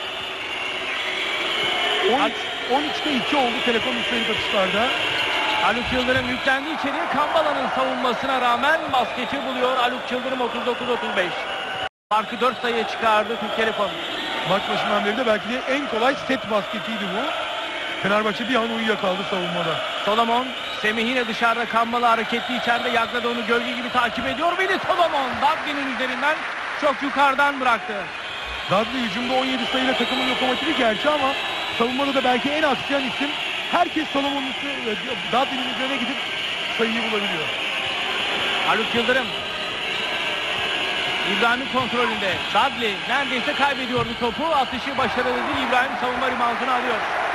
on üçte iki oldu Telekom üç sayılık atışlarda. Haluk Yıldırım yüklendi içeriye. Kambala'nın savunmasına rağmen basketi buluyor. Haluk Yıldırım otuz dokuz otuz beş. Farkı dört sayıya çıkardı Türk Telekom. Maç başından beri de belki de en kolay set basketiydi bu. Fenerbahçe bir an uyuyakaldı savunmada. Solomon, Semih yine dışarıda, Kambala hareketli içeride, Yagla da onu gölge gibi takip ediyor. Vini Solomon, Dadli'nin üzerinden çok yukarıdan bıraktı. Dadli hücumda on yedi sayıyla takımın lokomotifi gerçi ama savunmada da belki en aksayan isim. Herkes Solomon'un üstüne, Dadli'nin üzerine gidip sayıyı bulabiliyor. Haluk Yıldırım. İbrahim'in kontrolünde. Dadli neredeyse kaybediyordu topu. Atışı başarılı değil. İbrahim savunma ribantını alıyor.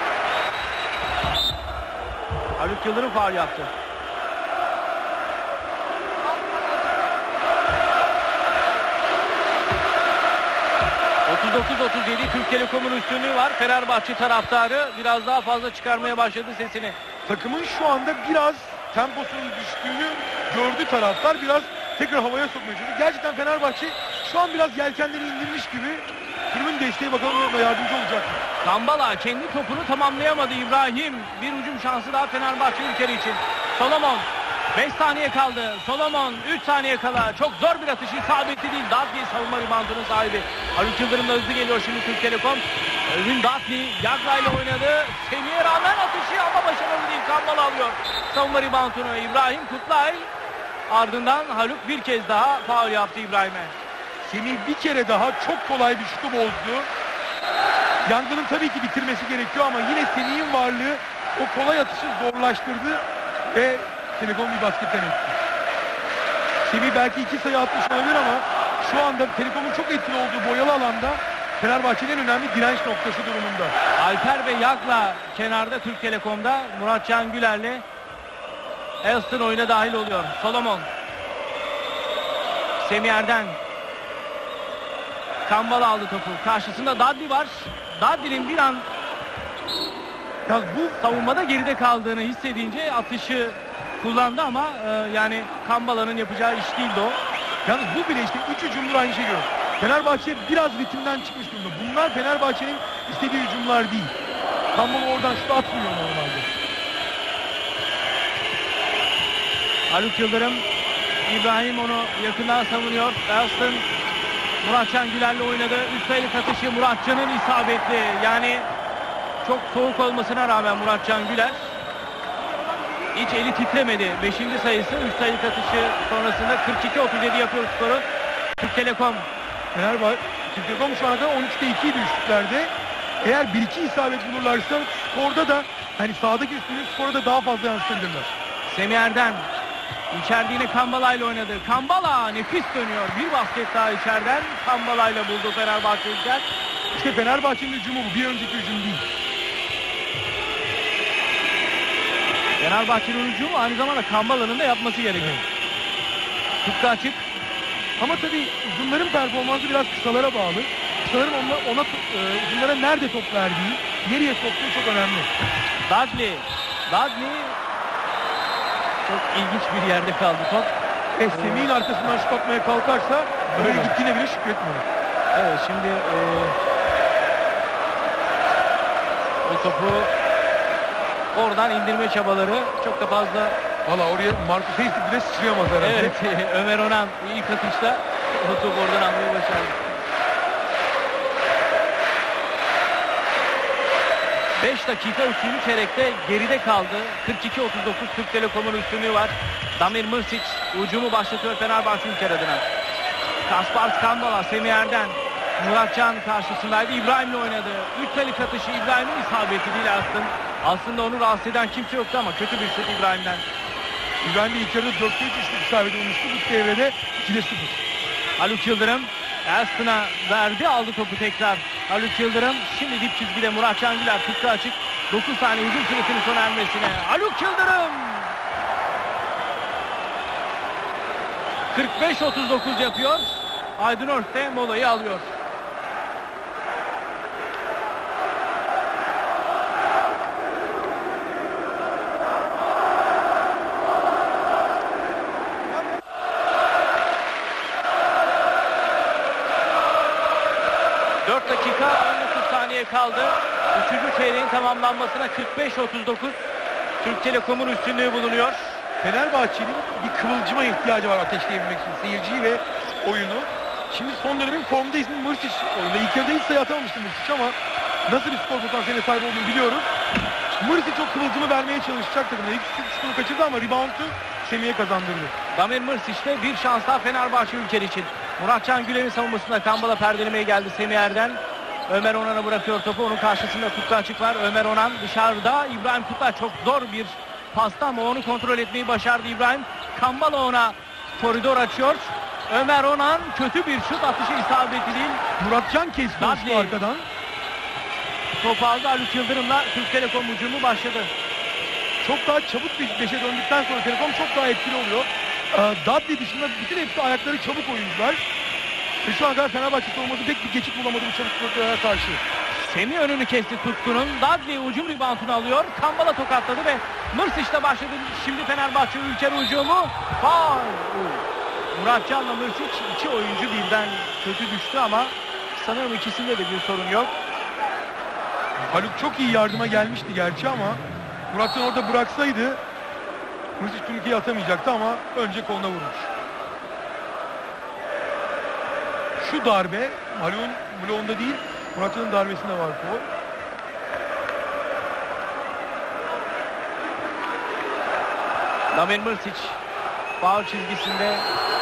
Haluk Yıldırım faul yaptı. otuz dokuz otuz yedi Türk Telekom'un üstünlüğü var. Fenerbahçe taraftarı biraz daha fazla çıkarmaya başladı sesini. Takımın şu anda biraz temposunun düştüğünü gördü taraftar. Biraz tekrar havaya sokmaya çalışıyor. Gerçekten Fenerbahçe şu an biraz yelkenleri indirmiş gibi. Tribün desteği bakalım ona yardımcı olacak. Kambala kendi topunu tamamlayamadı İbrahim. Bir hücum şansı daha Fenerbahçe ülkeleri için. Solomon. beş saniye kaldı. Solomon üç saniye kala. Çok zor bir atış, isabetli değil. Dadli savunma ribantının sahibi. Haluk Yıldırım da hızlı geliyor şimdi Türk Telekom. Övün Dadli Yagla ile oynadı. Semih'e rağmen atışı ama başarılı değil. Kambala alıyor savunma ribantını. İbrahim Kutlay. Ardından Haluk bir kez daha faul yaptı İbrahim'e. Semih bir kere daha çok kolay bir şutu bozdu. Yangının tabii ki bitirmesi gerekiyor ama yine Semih'in varlığı o kolay atışı zorlaştırdı ve Telekom bir basketten etti. Semih belki iki sayı atmış olabilir ama şu anda Telekom'un çok etkili olduğu boyalı alanda Fenerbahçe'nin en önemli direnç noktası durumunda. Alper ve Yak'la kenarda Türk Telekom'da, Muratcan Güler'le Elston oyuna dahil oluyor. Solomon. Semih Erden. Kambala aldı topu. Karşısında Dadli var. Dadli'nin bir an Ya bu savunmada geride kaldığını hissedince atışı kullandı ama e, yani Kambala'nın yapacağı iş değildi o. Yalnız bu bile işte üç hücumdur aynı şey görüyor. Fenerbahçe biraz ritimden çıkmış durumda. Bunlar Fenerbahçe'nin istediği hücumlar değil. Kambala oradan şut atmıyor normalde. Haluk Yıldırım, İbrahim onu yakından savunuyor. Elston Muratcan Güler'le oynadı. Üst sayılık atışı Muratcan'ın isabetli. Yani çok soğuk olmasına rağmen Muratcan Güler hiç eli titremedi. Beşinci sayısı üst sayılık atışı sonrasında kırk iki otuz yedi yapıyor skoru. Türk Telekom. Fenerbahçe, Türk Telekom şu ana kadar on üçte iki düştüklerde. Eğer bir iki isabet bulurlarsa skorda da hani sahadaki üstünlüğü skora da daha fazla yansıtabilirler. Semih Erden içeride yine Kambala ile oynadı. Kambala nefis dönüyor. Bir basket daha içeriden Kambala ile buldu Fenerbahçe İlker. İşte Fenerbahçe'nin hücumu bu. Bir önceki hücum değil. Fenerbahçe'nin hücumu aynı zamanda Kambala'nın da yapması gerekiyor. Tutku açık. Ama tabii uzunların performansı biraz kısalara bağlı. Kısaların ona, ona e, uzunlara nerede top verdiği, nereye soktuğu çok önemli. Dadli. Dadli çok ilginç bir yerde kaldı top. E, Semih'in arkasından şut atmaya kalkarsa böyle gittiğine bile şükretmiyor. Evet şimdi e, o topu oradan indirme çabaları çok da fazla. Valla oraya Marcus Hastings bile sıçrayamaz herhalde. Evet Ömer Onan ilk atışta o topu oradan almayı başardı. beş dakika üçüncü çeyrekte geride kaldı. kırk iki otuz dokuz Türk Telekom'un üstünlüğü var. Damir Mrsic hücumu başlatıyor Fenerbahçe Ülker adına. Kaspar Kambala, Semih Erden, Muratcan karşısındaydı. İbrahim'le oynadı. Üç sayılık atışı İbrahim'in isabeti değil aslında. Aslında onu rahatsız eden kimse yoktu ama kötü bir şut İbrahim'den. İbrahim de ilk yarıda dörtte üç üçlük isabet olmuştu. Bu devrede ikide sıfır. Haluk Yıldırım Elston'a verdi, aldı topu tekrar. Haluk Yıldırım şimdi dip çizgide Muratcan Güler tuttu açık. dokuz saniye hücum süresinin sona ermesine. Haluk Yıldırım kırk beş otuz dokuz yapıyor. Aydın Örte molayı alıyor. dört dakika on dokuz saniye kaldı. Üçüncü çeyreğin tamamlanmasına kırk beş otuz dokuz. Türk Telekom'un üstünlüğü bulunuyor. Fenerbahçe'nin bir kıvılcıma ihtiyacı var ateşleyebilmek için seyirciyi ve oyunu. Şimdi son dönemin formda ismi Mrsic oyunda. İlk yarıda hiç sayı atamamıştı Mrsic ama nasıl bir skor potansiyeline sahip olduğunu biliyoruz. Mrsic o kıvılcımı vermeye çalışacak takımda. İlk şutunu kaçırdı ama reboundu Semih'e kazandırdı. Damir Mrsic'te bir şans daha Fenerbahçe Ülker için. Muratcan Güler'in savunmasında Kambala perdelemeye geldi Semih Erden. Ömer Onan'a bırakıyor topu. Onun karşısında Kutlu Açık var. Ömer Onan dışarıda. İbrahim Kutlu çok zor bir pasta ama onu kontrol etmeyi başardı İbrahim. Kambala ona koridor açıyor. Ömer Onan kötü bir şut atışı isabeti değil. Muratcan kesti o şutu arkadan. Top aldı Haluk Yıldırım'la Türk Telekom hücumu başladı. Çok daha çabuk bir beşe döndükten sonra Telekom çok daha etkili oluyor. Ee, Dudley dışında bütün hepsi ayakları çabuk oyuncular. Ve şu ana kadar Fenerbahçe savunması pek bir geçit bulamadı bu çabuk çocuklara karşı. Semih önünü kesti Tutku'nun. Dudley hücum reboundunu alıyor. Kambala tokatladı ve Mrsic'le başladı. Şimdi Fenerbahçe Ülker hücumu. Faul. Muratcan'la Mrsic iki oyuncu birden kötü düştü ama sanırım ikisinde de bir sorun yok. Haluk çok iyi yardıma gelmişti gerçi ama Muratcan orada bıraksaydı Mrsic turnukeyi atamayacaktı ama önce koluna vurmuş. Şu darbe Haluk'un bloğunda değil Muratcan'ın darbesinde var bu. Damir Mrsic faul çizgisinde.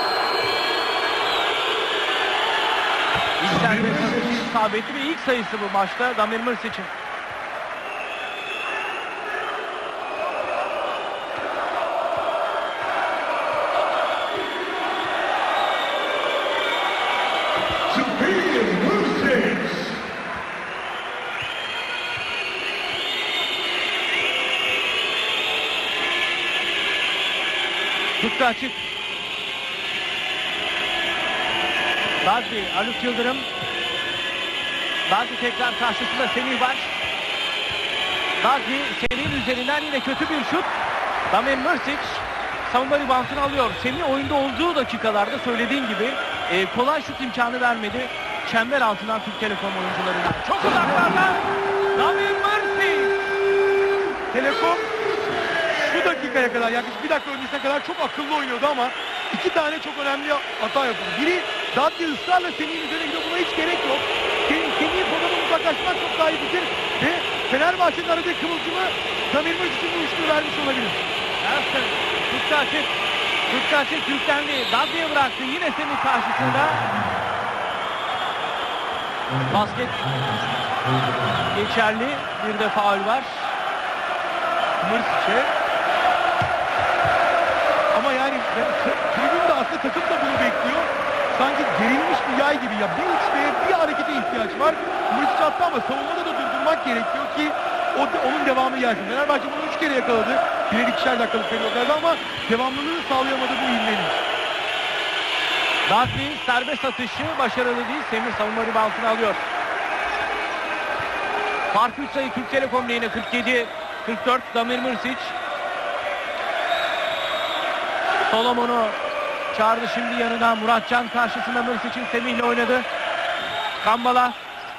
İlk serbest atışı isabetli ve ilk sayısı bu maçta Damir Mrsic'in. Tutku açık. Bazı Haluk Yıldırım. Bazı tekrar karşısında Semih var. Gazi Semih'in üzerinden yine kötü bir şut. Damir Mrsic savunma ribantını alıyor. Semih oyunda olduğu dakikalarda söylediğin gibi e, kolay şut imkanı vermedi. Çember altından Türk Telekom oyuncularına. Çok uzaklardan Damir Mrsic. Telekom şu dakikaya kadar, yaklaşık bir dakika öncesine kadar çok akıllı oynuyordu ama iki tane çok önemli hata yapıldı. Biri Dadli ısrarla Semih'in üzerine gidiyor. Buna hiç gerek yok. Semih'in konudan uzaklaşmak çok daha iyi fikir ve Fenerbahçe'nin aradığı kıvılcımı Damir Mrsic'in uyuştuğu vermiş olabilir. Ersin, Tutku açık. Tutku açık yüklendi. Dadli'ye bıraktı. Yine Semih karşısında. Basket geçerli. Bir de faul var. Mrsic'e. Ama yani, yani tribün de aslında takım da bunu bekliyor. Sanki gerilmiş bir yay gibi ya. Bir uçmaya, bir harekete ihtiyaç var. Mrsic attı ama savunmada da durdurmak gerekiyor ki o, onun devamı gelsin. Fenerbahçe bunu üç kere yakaladı. Birer ikişer dakikalık periyotlarda ama devamlılığını sağlayamadı bu ilmenin. Dadli serbest atışı başarılı değil. Semih savunma ribantını alıyor. Fark üç sayı Türk Telekom lehine. kırk yedi kırk dört Damir Mrsic. Solomon'u çağırdı şimdi yanına. Muratcan karşısında Mrsic'in Semih'le oynadı. Kambala.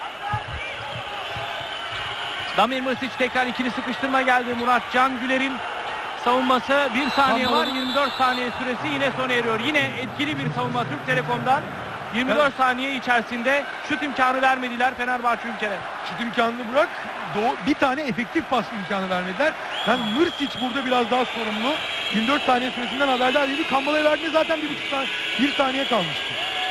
Damir Mrsic tekrar ikili sıkıştırma geldi. Muratcan Güler'in savunması. Bir saniye var. yirmi dört saniye süresi yine sona eriyor. Yine etkili bir savunma Türk Telekom'dan. yirmi dört saniye içerisinde şut imkanı vermediler Fenerbahçe ülkene. Şut imkanını bırak. Bir tane efektif pas imkanı vermediler. Yani Mrsic burada biraz daha sorumlu. yirmi dört saniye süresinden haberdar değildi. Kambala'ya verdiğinde zaten bir buçuk saniye, bir saniye kalmıştı.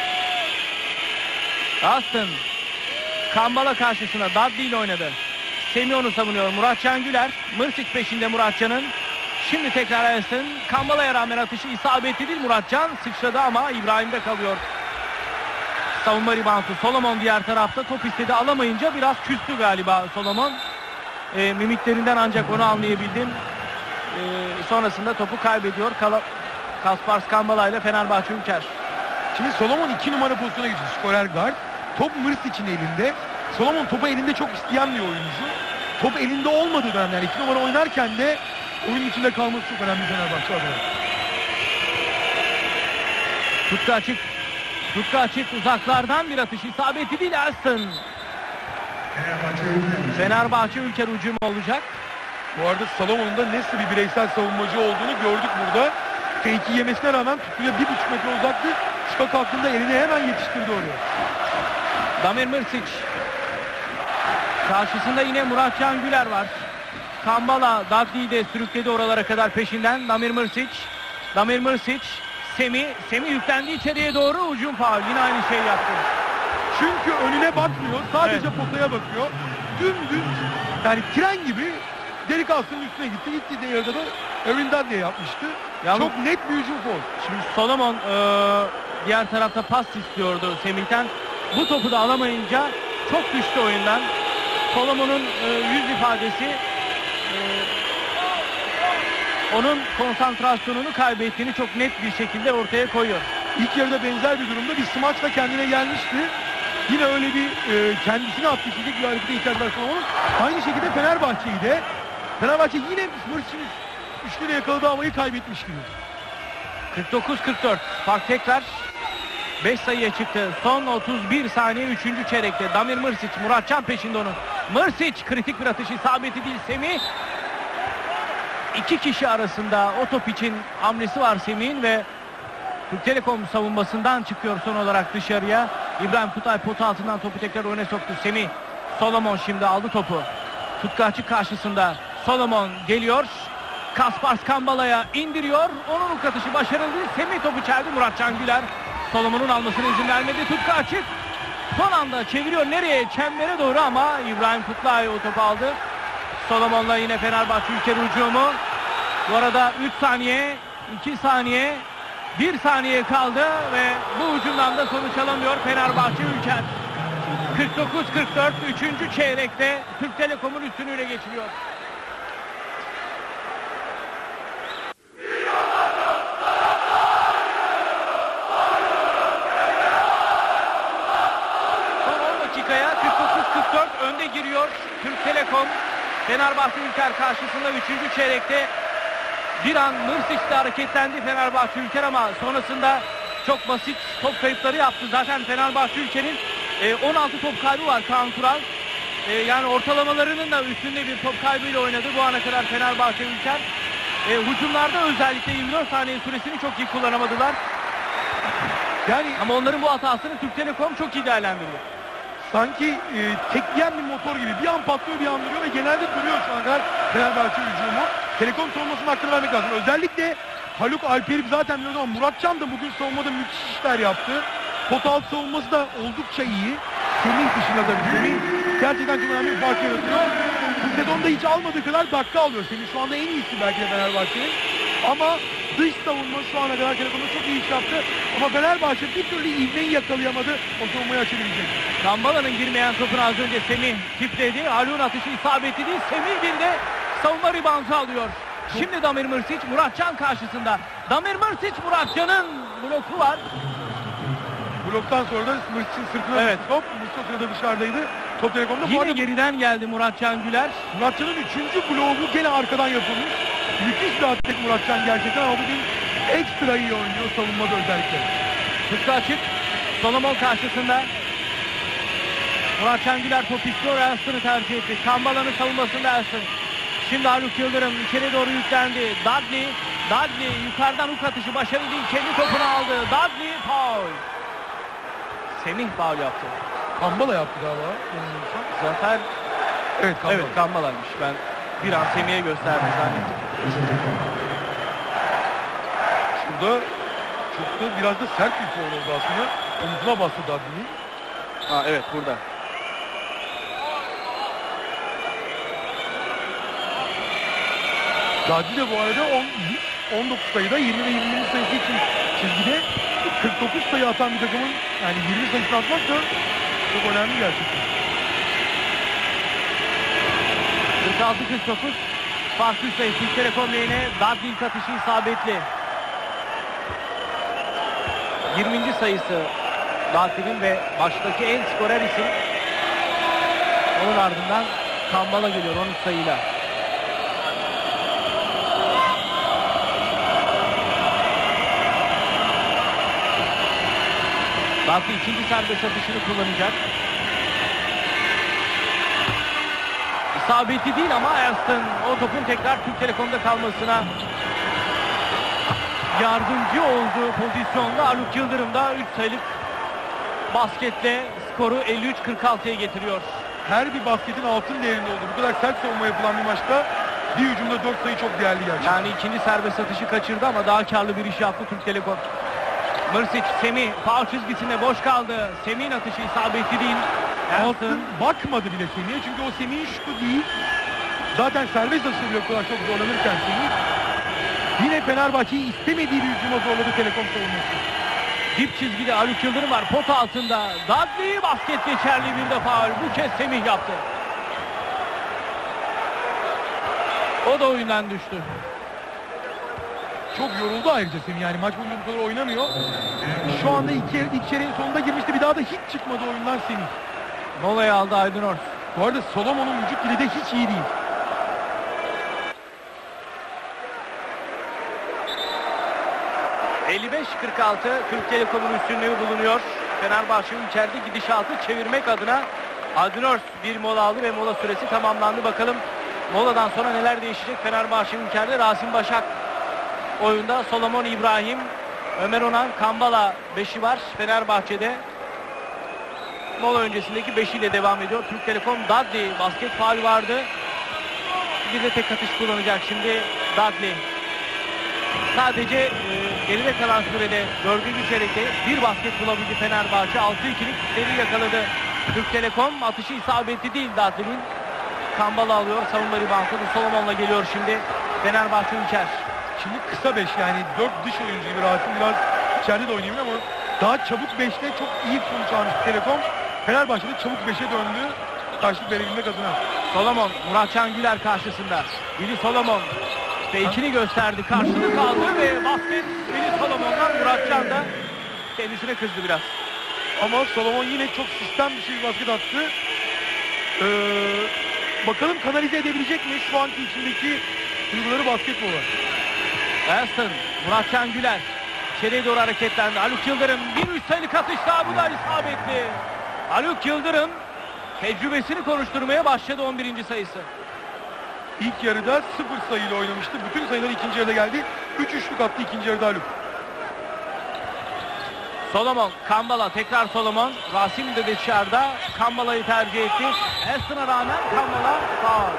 Aston Kambala karşısına Dadli ile oynadı. Semih onu savunuyor. Muratcan Güler. Mrsic peşinde Muratcan'ın. Şimdi tekrar Aston. Kambala'ya rağmen atışı isabetli değil. Muratcan sıçradı ama İbrahim'de kalıyor. Savunma ribantı. Solomon diğer tarafta top istedi, alamayınca biraz küstü galiba Solomon. E, mimiklerinden ancak onu anlayabildim. E, sonrasında topu kaybediyor. Kala, Kaspars Kambala ile Fenerbahçe Ülker. Şimdi Solomon iki numara pozisyona geçti. Skorer guard. Top Mrsic'in elinde. Solomon topu elinde çok isteyen bir oyuncu. Top elinde olmadığı dönemler. Yani iki numara oynarken de oyunun içinde kalması çok önemli Fenerbahçe adına. Tutku açık. Tutku açık, uzaklardan bir atış isabeti değil Aston. Fenerbahçe Ülker hücumu olacak. Bu arada Salomon'un da nasıl bir bireysel savunmacı olduğunu gördük burada. Fake'i yemesine rağmen tutkuya bir buçuk metre uzaktı. Şuka kalktığında elini hemen yetiştirdi oraya. Damir Mrsic. Karşısında yine Muratcan Güler var. Kambala Dadli'yi de sürükledi oralara kadar peşinden. Damir Mrsic. Damir Mrsic. Semih, Semih yüklendi içeriye doğru, hücum faul. Yine aynı şey yaptı. Çünkü önüne bakmıyor, sadece Evet. potaya bakıyor. Dümdüz, yani tren gibi Derek Aslı'nın üstüne gitti. İlk de yarıda da Erin Dudley yapmıştı. Yalnız- Çok net bir hücum faul. Şimdi Solomon e, diğer tarafta pas istiyordu Semih'ten. Bu topu da alamayınca çok düştü oyundan. Solomon'un e, yüz ifadesi e, onun konsantrasyonunu kaybettiğini çok net bir şekilde ortaya koyuyor. İlk yarıda benzer bir durumda bir smaçla kendine gelmişti. Yine öyle bir e, kendisini atlayacak bir harekete ihtiyaç var Solomon'un. Aynı şekilde Fenerbahçe'yi de Fenerbahçe yine Mrsic'in üçlüyle yakaladığı havayı kaybetmiş gibi. kırk dokuz kırk dört fark tekrar beş sayıya çıktı. Son otuz bir saniye üçüncü çeyrekte. Damir Mrsic, Muratcan peşinde onun. Mrsic kritik bir atış isabeti değil. Semih iki kişi arasında o top için hamlesi var Semih'in ve Türk Telekom savunmasından çıkıyor son olarak dışarıya. İbrahim Kutay potu altından topu tekrar öne soktu. Semih, Solomon şimdi aldı topu. Tutku açık karşısında. Solomon geliyor. Kaspars Kambala'ya indiriyor. Onun ilk atışı başarılı değil. Semih topu çeldi. Muratcan Güler Solomon'un almasına izin vermedi. Tutku açık. Son anda çeviriyor. Nereye? Çembere doğru ama İbrahim Kutlay o topu aldı. Solomon'la yine Fenerbahçe Ülker hücumu. Bu arada üç saniye, iki saniye, bir saniye kaldı ve bu hücumdan da sonuç alamıyor Fenerbahçe Ülker. kırk dokuz kırk dört üçüncü çeyrekte Türk Telekom'un üstünlüğüne geçiliyor. dakikaya kırk dokuz kırk dört önde giriyor Türk Telekom. Fenerbahçe Ülker karşısında üçüncü çeyrekte bir an Mırsic'te hareketlendi Fenerbahçe Ülker ama sonrasında çok basit top kayıpları yaptı. Zaten Fenerbahçe Ülker'in e, on altı top kaybı var Kaan Kural. E, yani ortalamalarının da üstünde bir top kaybıyla oynadı bu ana kadar Fenerbahçe Ülker. E, hücumlarda özellikle yirmi dört saniye süresini çok iyi kullanamadılar. Yani Ama onların bu hatasını Türk Telekom çok iyi değerlendirdi. sanki e, tekleyen bir motor gibi bir an patlıyor bir an duruyor ve genelde duruyor şu ana kadar Fenerbahçe hücumu. Telekom savunmasının hakkını vermek lazım. Özellikle Haluk Alper'i zaten biliyoruz ama Muratcan da bugün savunmada müthiş işler yaptı. Pot altı savunması da oldukça iyi. Semih dışında tabii. Semih gerçekten çok önemli bir fark yaratıyor. Bu sezonda hiç almadığı kadar dakika alıyor. Semih şu anda en iyisi belki de Fenerbahçe'nin. Ama dış savunma şu ana kadar Telekom'da çok iyi iş yaptı. Ama Fenerbahçe bir türlü ivmeyi yakalayamadı. O savunmayı açabilecek. Kambala'nın girmeyen topunu az önce Semih tipledi. Haluk'un atışı isabetli değil. Semih bir de savunma ribandı alıyor. Şimdi Damir Mırsic Muratcan karşısında. Damir Mırsic Muratcan'ın bloku var. Bloktan sonra da Mırsiç'in sırtına Evet. top. Mırsiç o sırada dışarıdaydı. Top Telekom'da. Bu Yine arada geriden geldi Muratcan Güler. Muratcan'ın üçüncü bloğu gene arkadan yapılmış. Müthiş bir atlet Muratcan gerçekten ama bugün ekstra iyi oynuyor savunmada özellikle. Çıktı açık. Solomon karşısında. Muratcan Güler top istiyor. Elston'u tercih etti. Kambala'nın savunmasında Elston. Şimdi Haluk Yıldırım içeri doğru yüklendi. Dudley. Dudley yukarıdan hook atışı başarılı değil. Kendi topunu aldı. Dudley foul. Semih foul yaptı. Kambala yaptı galiba. yanılmıyorsam. Zafer Evet Kambala. evet Kambala'ymış. Ben bir an Semih'e gösterdim zannettim. Şurada çok da biraz da sert bir foul oldu aslında. Omzuna bastı Dudley'nin. Ha evet burada. Dudley de bu arada on, on dokuz sayıda yirmi ve yirmi bir sayısı için çizgide kırk dokuz sayı atan bir takımın yani yirmi sayısını atmak da çok önemli gerçekten. kırk altı kırk dokuz farklı sayı Türk Telekom lehine. Dudley ilk atışı isabetli. yirminci sayısı Dudley'nin ve baştaki en skorer isim. Onun ardından Kambala geliyor on üç sayıyla. Dudley ikinci serbest atışını kullanacak. İsabeti değil ama Elston o topun tekrar Türk Telekom'da kalmasına yardımcı olduğu pozisyonda Haluk Yıldırım da üç sayılık basketle skoru elli üç kırk altıya getiriyor. Her bir basketin altın değerinde oldu. Bu kadar sert savunma yapılan bir maçta bir hücumda dört sayı çok değerli gerçekten. Yani ikinci serbest atışı kaçırdı ama daha karlı bir iş yaptı Türk Telekom. Mırsic, Semih faul çizgisinde boş kaldı. Semih'in atışı isabetli değil. Elston Altın bakmadı bile Semih'e çünkü o Semih'in şutu değil. Zaten serbest atışı bile o kadar çok zorlanırken Semih yine Fenerbahçe'yi istemediği bir hücuma zorladı Telekom savunması. dip çizgide Haluk Yıldırım var pot altında. Dudley basket geçerli bir de faul. Bu kez Semih yaptı. O da oyundan düştü. Çok yoruldu ayrıca Semih yani maç boyunca bu kadar oynamıyor. Şu anda iki, ilk çeyreğin sonunda girmişti bir daha da hiç çıkmadı oyundan Semih. Molayı aldı Aydın Ors. Bu arada Solomon'un vücut dili de hiç iyi değil. elli beş kırk altı Türk Telekom'un üstünlüğü bulunuyor. Fenerbahçe içeride gidişatı çevirmek adına Aydın Ors bir mola aldı ve mola süresi tamamlandı. Bakalım moladan sonra neler değişecek Fenerbahçe ülkede. Rasim Başak oyunda, Solomon İbrahim, Ömer Onan, Kambala beşi var Fenerbahçe'de. Mola öncesindeki beşiyle devam ediyor. Türk Telekom Dudley basket faul vardı. Bir de tek atış kullanacak şimdi Dudley. Sadece e, geride kalan sürede dördüncü çeyrekte bir basket bulabildi Fenerbahçe. altı ikilik seri yakaladı. Türk Telekom atışı isabetli değil Dudley'nin. Kambala alıyor. Savunma ribandı. Solomon'la geliyor şimdi Fenerbahçe Ülker. Şimdi kısa beş yani dört dış oyuncu gibi Rasim biraz içeride de oynayabilir ama daha çabuk beşte çok iyi sonuç almış Telekom. Fenerbahçe'de çabuk beşe döndü. Karşılık verebilmek adına. Solomon, Muratcan Güler karşısında. Billy Solomon ve ikili gösterdi. Karşılık aldı ve basket Billy Solomon'dan. Muratcan da kendisine kızdı biraz. Ama Solomon yine çok sistem bir şey basket attı. Ee, bakalım kanalize edebilecek mi şu anki içindeki duyguları basketbola? Elston, Muratcan Güler içeriye doğru hareketlendi. Haluk Yıldırım bir üç sayılık atış daha, bu da isabetli. Haluk Yıldırım tecrübesini konuşturmaya başladı, on birinci sayısı. İlk yarıda sıfır sayıyla oynamıştı. Bütün sayılar ikinci yarıda geldi. üç üçlük attı ikinci yarıda Haluk. Solomon, Kambala, tekrar Solomon. Rasim de dışarıda. Kambala'yı tercih etti. Elston'a rağmen Kambala faul.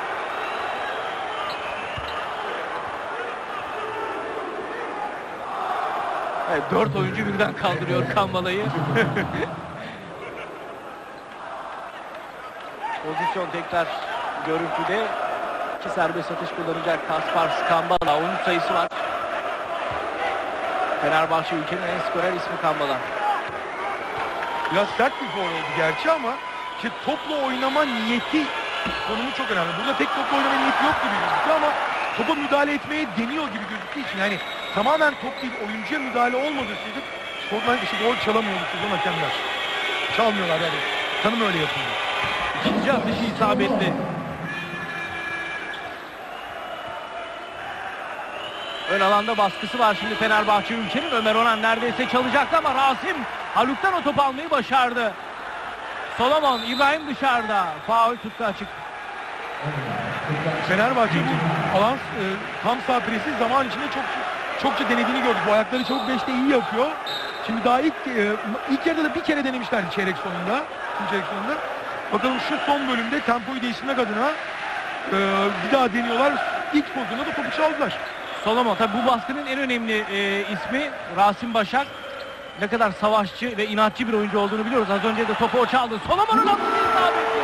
Evet, dört oyuncu birden kaldırıyor Kambala'yı. Pozisyon tekrar görüntüde. İki serbest atış kullanacak Kaspars Kambala. on üç sayısı var. Fenerbahçe ülkenin en skorer ismi Kambala. Biraz sert bir foul oldu gerçi ama işte topla oynama niyeti konumu çok önemli. Burada tek topla oynama niyeti yok gibi gözüküyor ama topa müdahale etmeye deniyor gibi gözüktüğü için, yani tamamen top değil oyuncuya müdahale olmadığı sürece sportman işte gol çalamıyordu sezon hakemler. Çalmıyorlar yani. Tanım öyle yapıyor. İkinci atışı isabetli. Ön alanda baskısı var şimdi Fenerbahçe ülkenin. Ömer Onan neredeyse çalacaktı ama Rasim Haluk'tan o topu almayı başardı. Solomon, İbrahim dışarıda. Faul, tuttu açık. Fenerbahçe bu alan e, tam sağ presi zaman içinde çok çokça denediğini gördük. Bu ayakları çabuk beşte iyi yapıyor. Şimdi daha ilk e, ilk yarıda da bir kere denemişlerdi çeyrek sonunda. İkinci çeyrek sonunda. Bakalım şu son bölümde tempoyu değiştirmek adına e, bir daha deniyorlar. İlk pozisyonda da topu çaldılar. Solomon, tabi bu baskının en önemli e, ismi Rasim Başak. Ne kadar savaşçı ve inatçı bir oyuncu olduğunu biliyoruz. Az önce de topu o çaldı. Solomon'un atışı isabetli.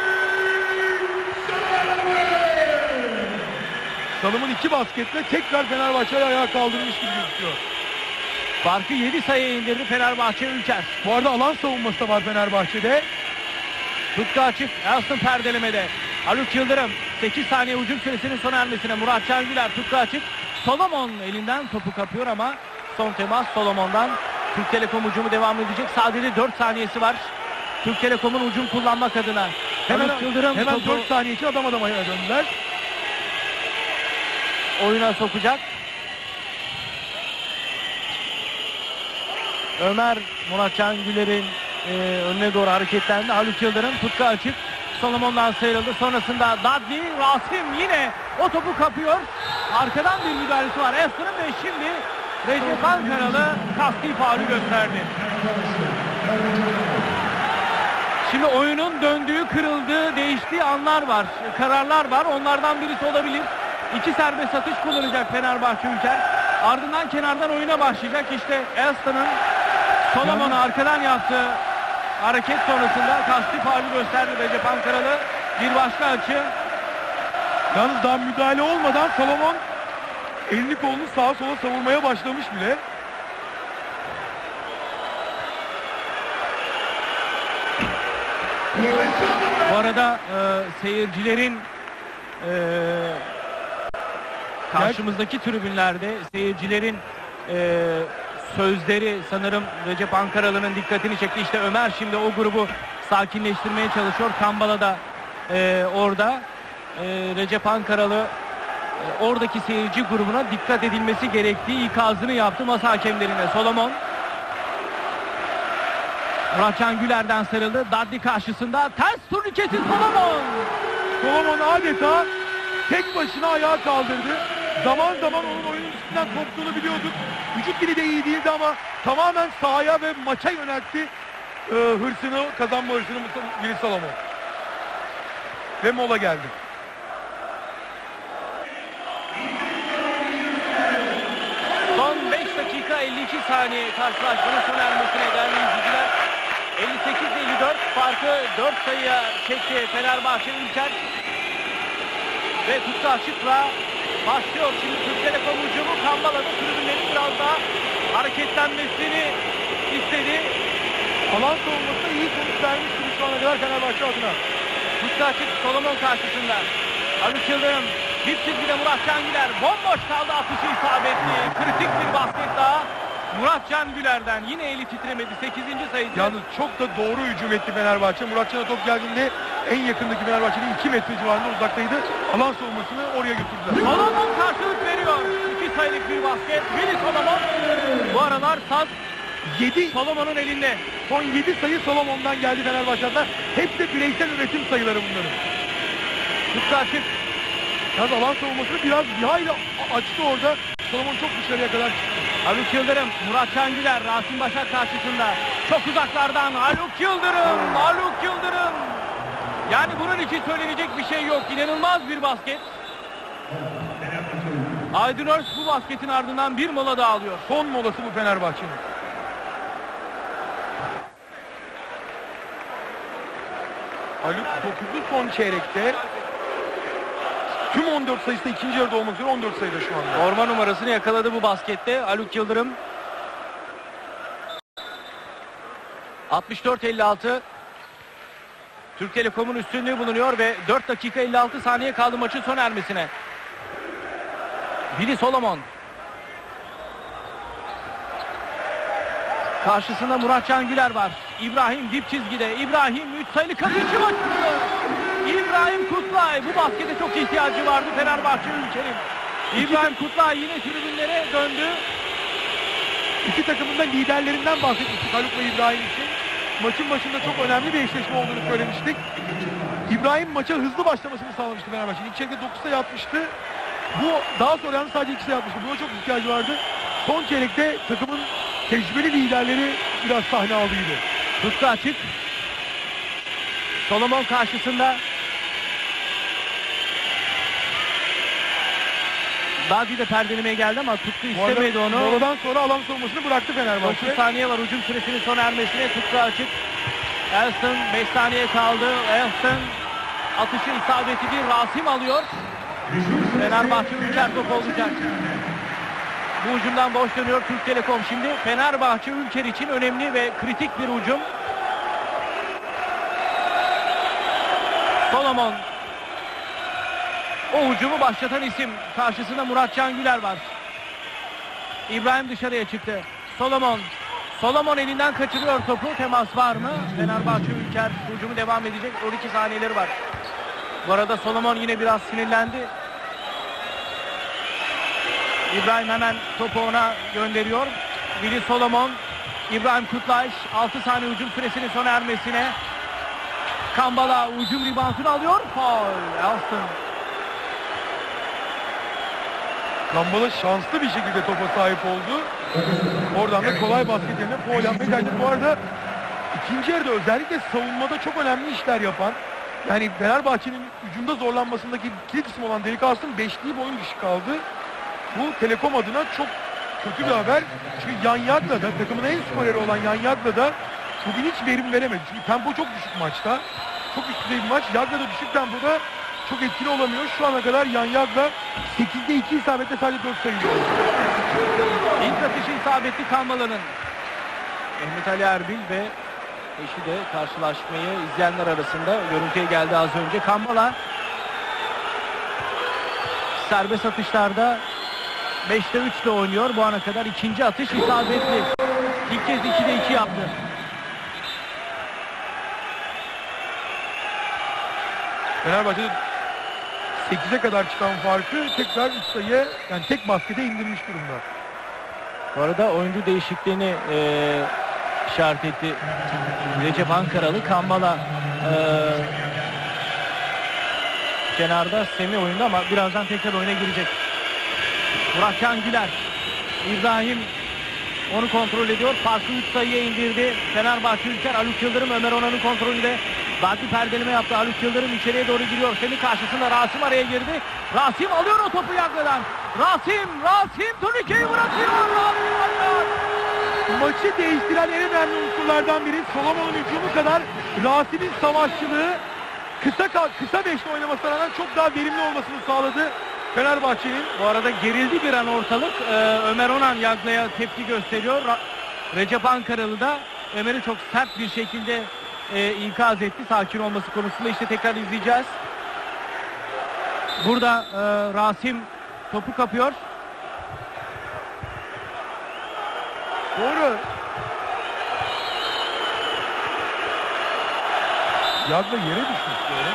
Salım'ın iki basketle tekrar Fenerbahçe'yi ayağa kaldırmış gibi gözüküyor. Farkı yedi sayıya indirdi Fenerbahçe ülker. Bu arada alan savunması da var Fenerbahçe'de. Tutku açık. Elston perdelemede. Haluk Yıldırım sekiz saniye hücum süresinin sona ermesine. Muratcan Güler, tutku açık. Solomon elinden topu kapıyor ama son temas Solomon'dan. Türk Telekom hücumu devam edecek. Sadece dört saniyesi var. Türk Telekom'un hücum kullanmak adına. Hemen, Haluk Yıldırım hemen topu dört saniye için adam adama döndüler. oyuna sokacak. Ömer Muratcan Güler'in e, önüne doğru hareketlendi. Haluk Yıldırım, tutku açık. Solomon'dan sıyrıldı. Sonrasında Dadli, Rasim yine o topu kapıyor. Arkadan bir müdahalesi var Elston'un ve şimdi Recep Ankaralı kasti faulü gösterdi. Şimdi oyunun döndüğü, kırıldığı, değiştiği anlar var. Kararlar var. Onlardan birisi olabilir. İki serbest atış kullanacak Fenerbahçe ülker. Ardından kenardan oyuna başlayacak. İşte Elston'un Solomon'a arkadan yaptığı hareket sonrasında kasti faulü gösterdi Recep Ankaralı. Bir başka açı. Yalnız daha müdahale olmadan Solomon elini kolunu sağa sola savurmaya başlamış bile. Bu arada e, seyircilerin e, karşımızdaki tribünlerde seyircilerin e, sözleri sanırım Recep Ankaralı'nın dikkatini çekti. İşte Ömer şimdi o grubu sakinleştirmeye çalışıyor. Kambala da e, orada. E, Recep Ankaralı e, oradaki seyirci grubuna dikkat edilmesi gerektiği ikazını yaptı masa hakemlerine. Solomon. Muratcan Güler'den sarıldı. Dadli karşısında ters turnikesi Solomon. Solomon adeta tek başına ayağa kaldırdı. Zaman zaman onun oyunun üstünden koptuğunu biliyorduk. Vücut dili de iyi değildi ama tamamen sahaya ve maça yöneltti e, hırsını, kazanma hırsını Willy Solomon. Ve mola geldi. Son beş dakika elli iki saniye karşılaşmanın sona ermesine değerli izleyiciler. elli sekiz elli dört farkı dört sayıya çekti Fenerbahçe ülker. Ve tuttu açıkla başlıyor. Şimdi Türk Telekom hücumu. Kambala'da tribünlerin biraz daha hareketlenmesini istedi. Alan savunmasına iyi sonuç vermiş gibi şu ana kadar Fenerbahçe adına. Tuttu açık Solomon karşısında. Haluk Yıldırım. Dip çizgide Muratcan Güler. Bomboş kaldı, atışı isabetli. Kritik bir basket daha. Muratcan Güler'den yine eli titremedi. sekizinci sayısı. Yalnız çok da doğru hücum etti Fenerbahçe. Muratcan'a top geldiğinde en yakındaki Fenerbahçe'nin iki metre civarında uzaktaydı. Alan savunmasını oraya götürdüler. Solomon karşılık veriyor. iki sayılık bir basket. Willy Solomon. Bu aralar saz yedi Solomon'un elinde. Son yedi sayı Solomon'dan geldi Fenerbahçe'den. Hepsi de bireysel üretim sayıları bunların. Tuttu açık. Yalnız alan savunmasını biraz bir hayli açtı orada. Solomon çok dışarıya kadar çıktı. Haluk Yıldırım, Muratcan Güler, Rasim Başak karşısında. Çok uzaklardan Haluk Yıldırım, Haluk Yıldırım. Yani bunun için söylenecek bir şey yok. İnanılmaz bir basket. Aydın Öz bu basketin ardından bir mola daha alıyor. Son molası bu Fenerbahçe'nin. Haluk dokuzlu son çeyrekte. Tüm on dört sayısı ikinci yarıda olmak üzere on dört sayıda şu anda. Forma numarasını yakaladı bu baskette Haluk Yıldırım. altmış dört elli altı. Türk Telekom'un üstünlüğü bulunuyor ve dört dakika elli altı saniye kaldı maçın sona ermesine. Willy Solomon. Karşısında Muratcan Güler var. İbrahim dip çizgide. İbrahim üç sayılı katıcı maç vuruyor. İbrahim Kutlay. Bu baskete çok ihtiyacı vardı Fenerbahçe ülkenin. İbrahim Kutlay yine tribünlere döndü. İki takımın da liderlerinden bahsetmiştik Haluk ve İbrahim için. Maçın başında çok önemli bir eşleşme olduğunu söylemiştik. İbrahim maça hızlı başlamasını sağlamıştı Fenerbahçe'nin. İlk çeyrekte dokuz sayı atmıştı. Bu daha sonra yalnız sadece iki sayı atmıştı. Buna çok ihtiyacı vardı. Son çeyrekte takımın tecrübeli liderleri biraz sahne aldıydı. Tuttu açık. Solomon karşısında. Dadi de perdelemeye geldi ama tuttu istemedi onu. Moladan sonra alan savunmasını bıraktı Fenerbahçe. dokuz saniye var ucum süresinin sona ermesine. Tuttu açık. Elston beş saniye kaldı. Elston atışı isabeti değil. Rasim alıyor. Fenerbahçe Ülker top olacak. Bu hücumdan boş dönüyor Türk Telekom şimdi. Fenerbahçe Ülker için önemli ve kritik bir hücum. Solomon. O hücumu başlatan isim. Karşısında Muratcan Güler var. İbrahim dışarıya çıktı. Solomon. Solomon elinden kaçırıyor topu. Temas var mı? Fenerbahçe Ülker hücumu devam edecek. on iki saniyeleri var. Bu arada Solomon yine biraz sinirlendi. İbrahim hemen topu ona gönderiyor. Willy Solomon. İbrahim Kutlaş. altı saniye hücum süresinin sona ermesine. Kambala hücum reboundunu alıyor. Foul. Elston. Kambala şanslı bir şekilde topa sahip oldu. Oradan da kolay basket yerine foul yapmayı tercih etti. Bu arada ikinci yarıda özellikle savunmada çok önemli işler yapan, yani Fenerbahçe'nin hücumda zorlanmasındaki kilit isim olan Derek Arslan beşliği boyun dışı kaldı. Bu Telekom adına çok kötü bir haber. Çünkü Yan Yagla da, takımın en skoreri olan Yan Yagla da bugün hiç verim veremedi. Çünkü tempo çok düşük maçta. Çok üst düzey bir maç. Yagla da düşük tempoda çok etkili olamıyor. Şu ana kadar Yan Yagla sekizde iki isabetle sadece dört sayı alıyor. İlk atışı isabetli Kambala'nın. Mehmet Ali Erbil ve eşi de karşılaşmayı izleyenler arasında görüntüye geldi az önce. Kambala serbest atışlarda beşte üç ile oynuyor. Bu ana kadar ikinci atış isabetli. İlk kez ikide iki yaptı. Fenerbahçe sekize kadar çıkan farkı tekrar üç sayıya, yani tek baskete indirmiş durumda. Bu arada oyuncu değişikliğini e, işaret etti Recep Ankaralı. Kambala e, kenarda, Semih oyunda ama birazdan tekrar oyuna girecek. Muratcan Güler. İbrahim onu kontrol ediyor. Farkı üç sayıya indirdi. Fenerbahçe Ülker. Haluk Yıldırım Ömer Onan'ın kontrolünde. Dadi perdeleme yaptı. Haluk Yıldırım içeriye doğru giriyor. Semih karşısında Rasim araya girdi. Rasim alıyor o topu Yagla'dan. Rasim, Rasim turnikeyi bırakıyor. Rasim Maçı değiştiren en önemli unsurlardan biri Solomon'un hücumu kadar Rasim'in savaşçılığı, kısa kısa beşli oynamasına rağmen çok daha verimli olmasını sağladı Fenerbahçe'nin. Bu arada gerildi bir an ortalık. Ee, Ömer Onan Yagla'ya tepki gösteriyor. Ra Recep Ankaralı da Ömer'i çok sert bir şekilde e, ikaz etti. Sakin olması konusunda işte tekrar izleyeceğiz. Burada e, Rasim topu kapıyor. Doğru. Yagla yere düşmüş doğru.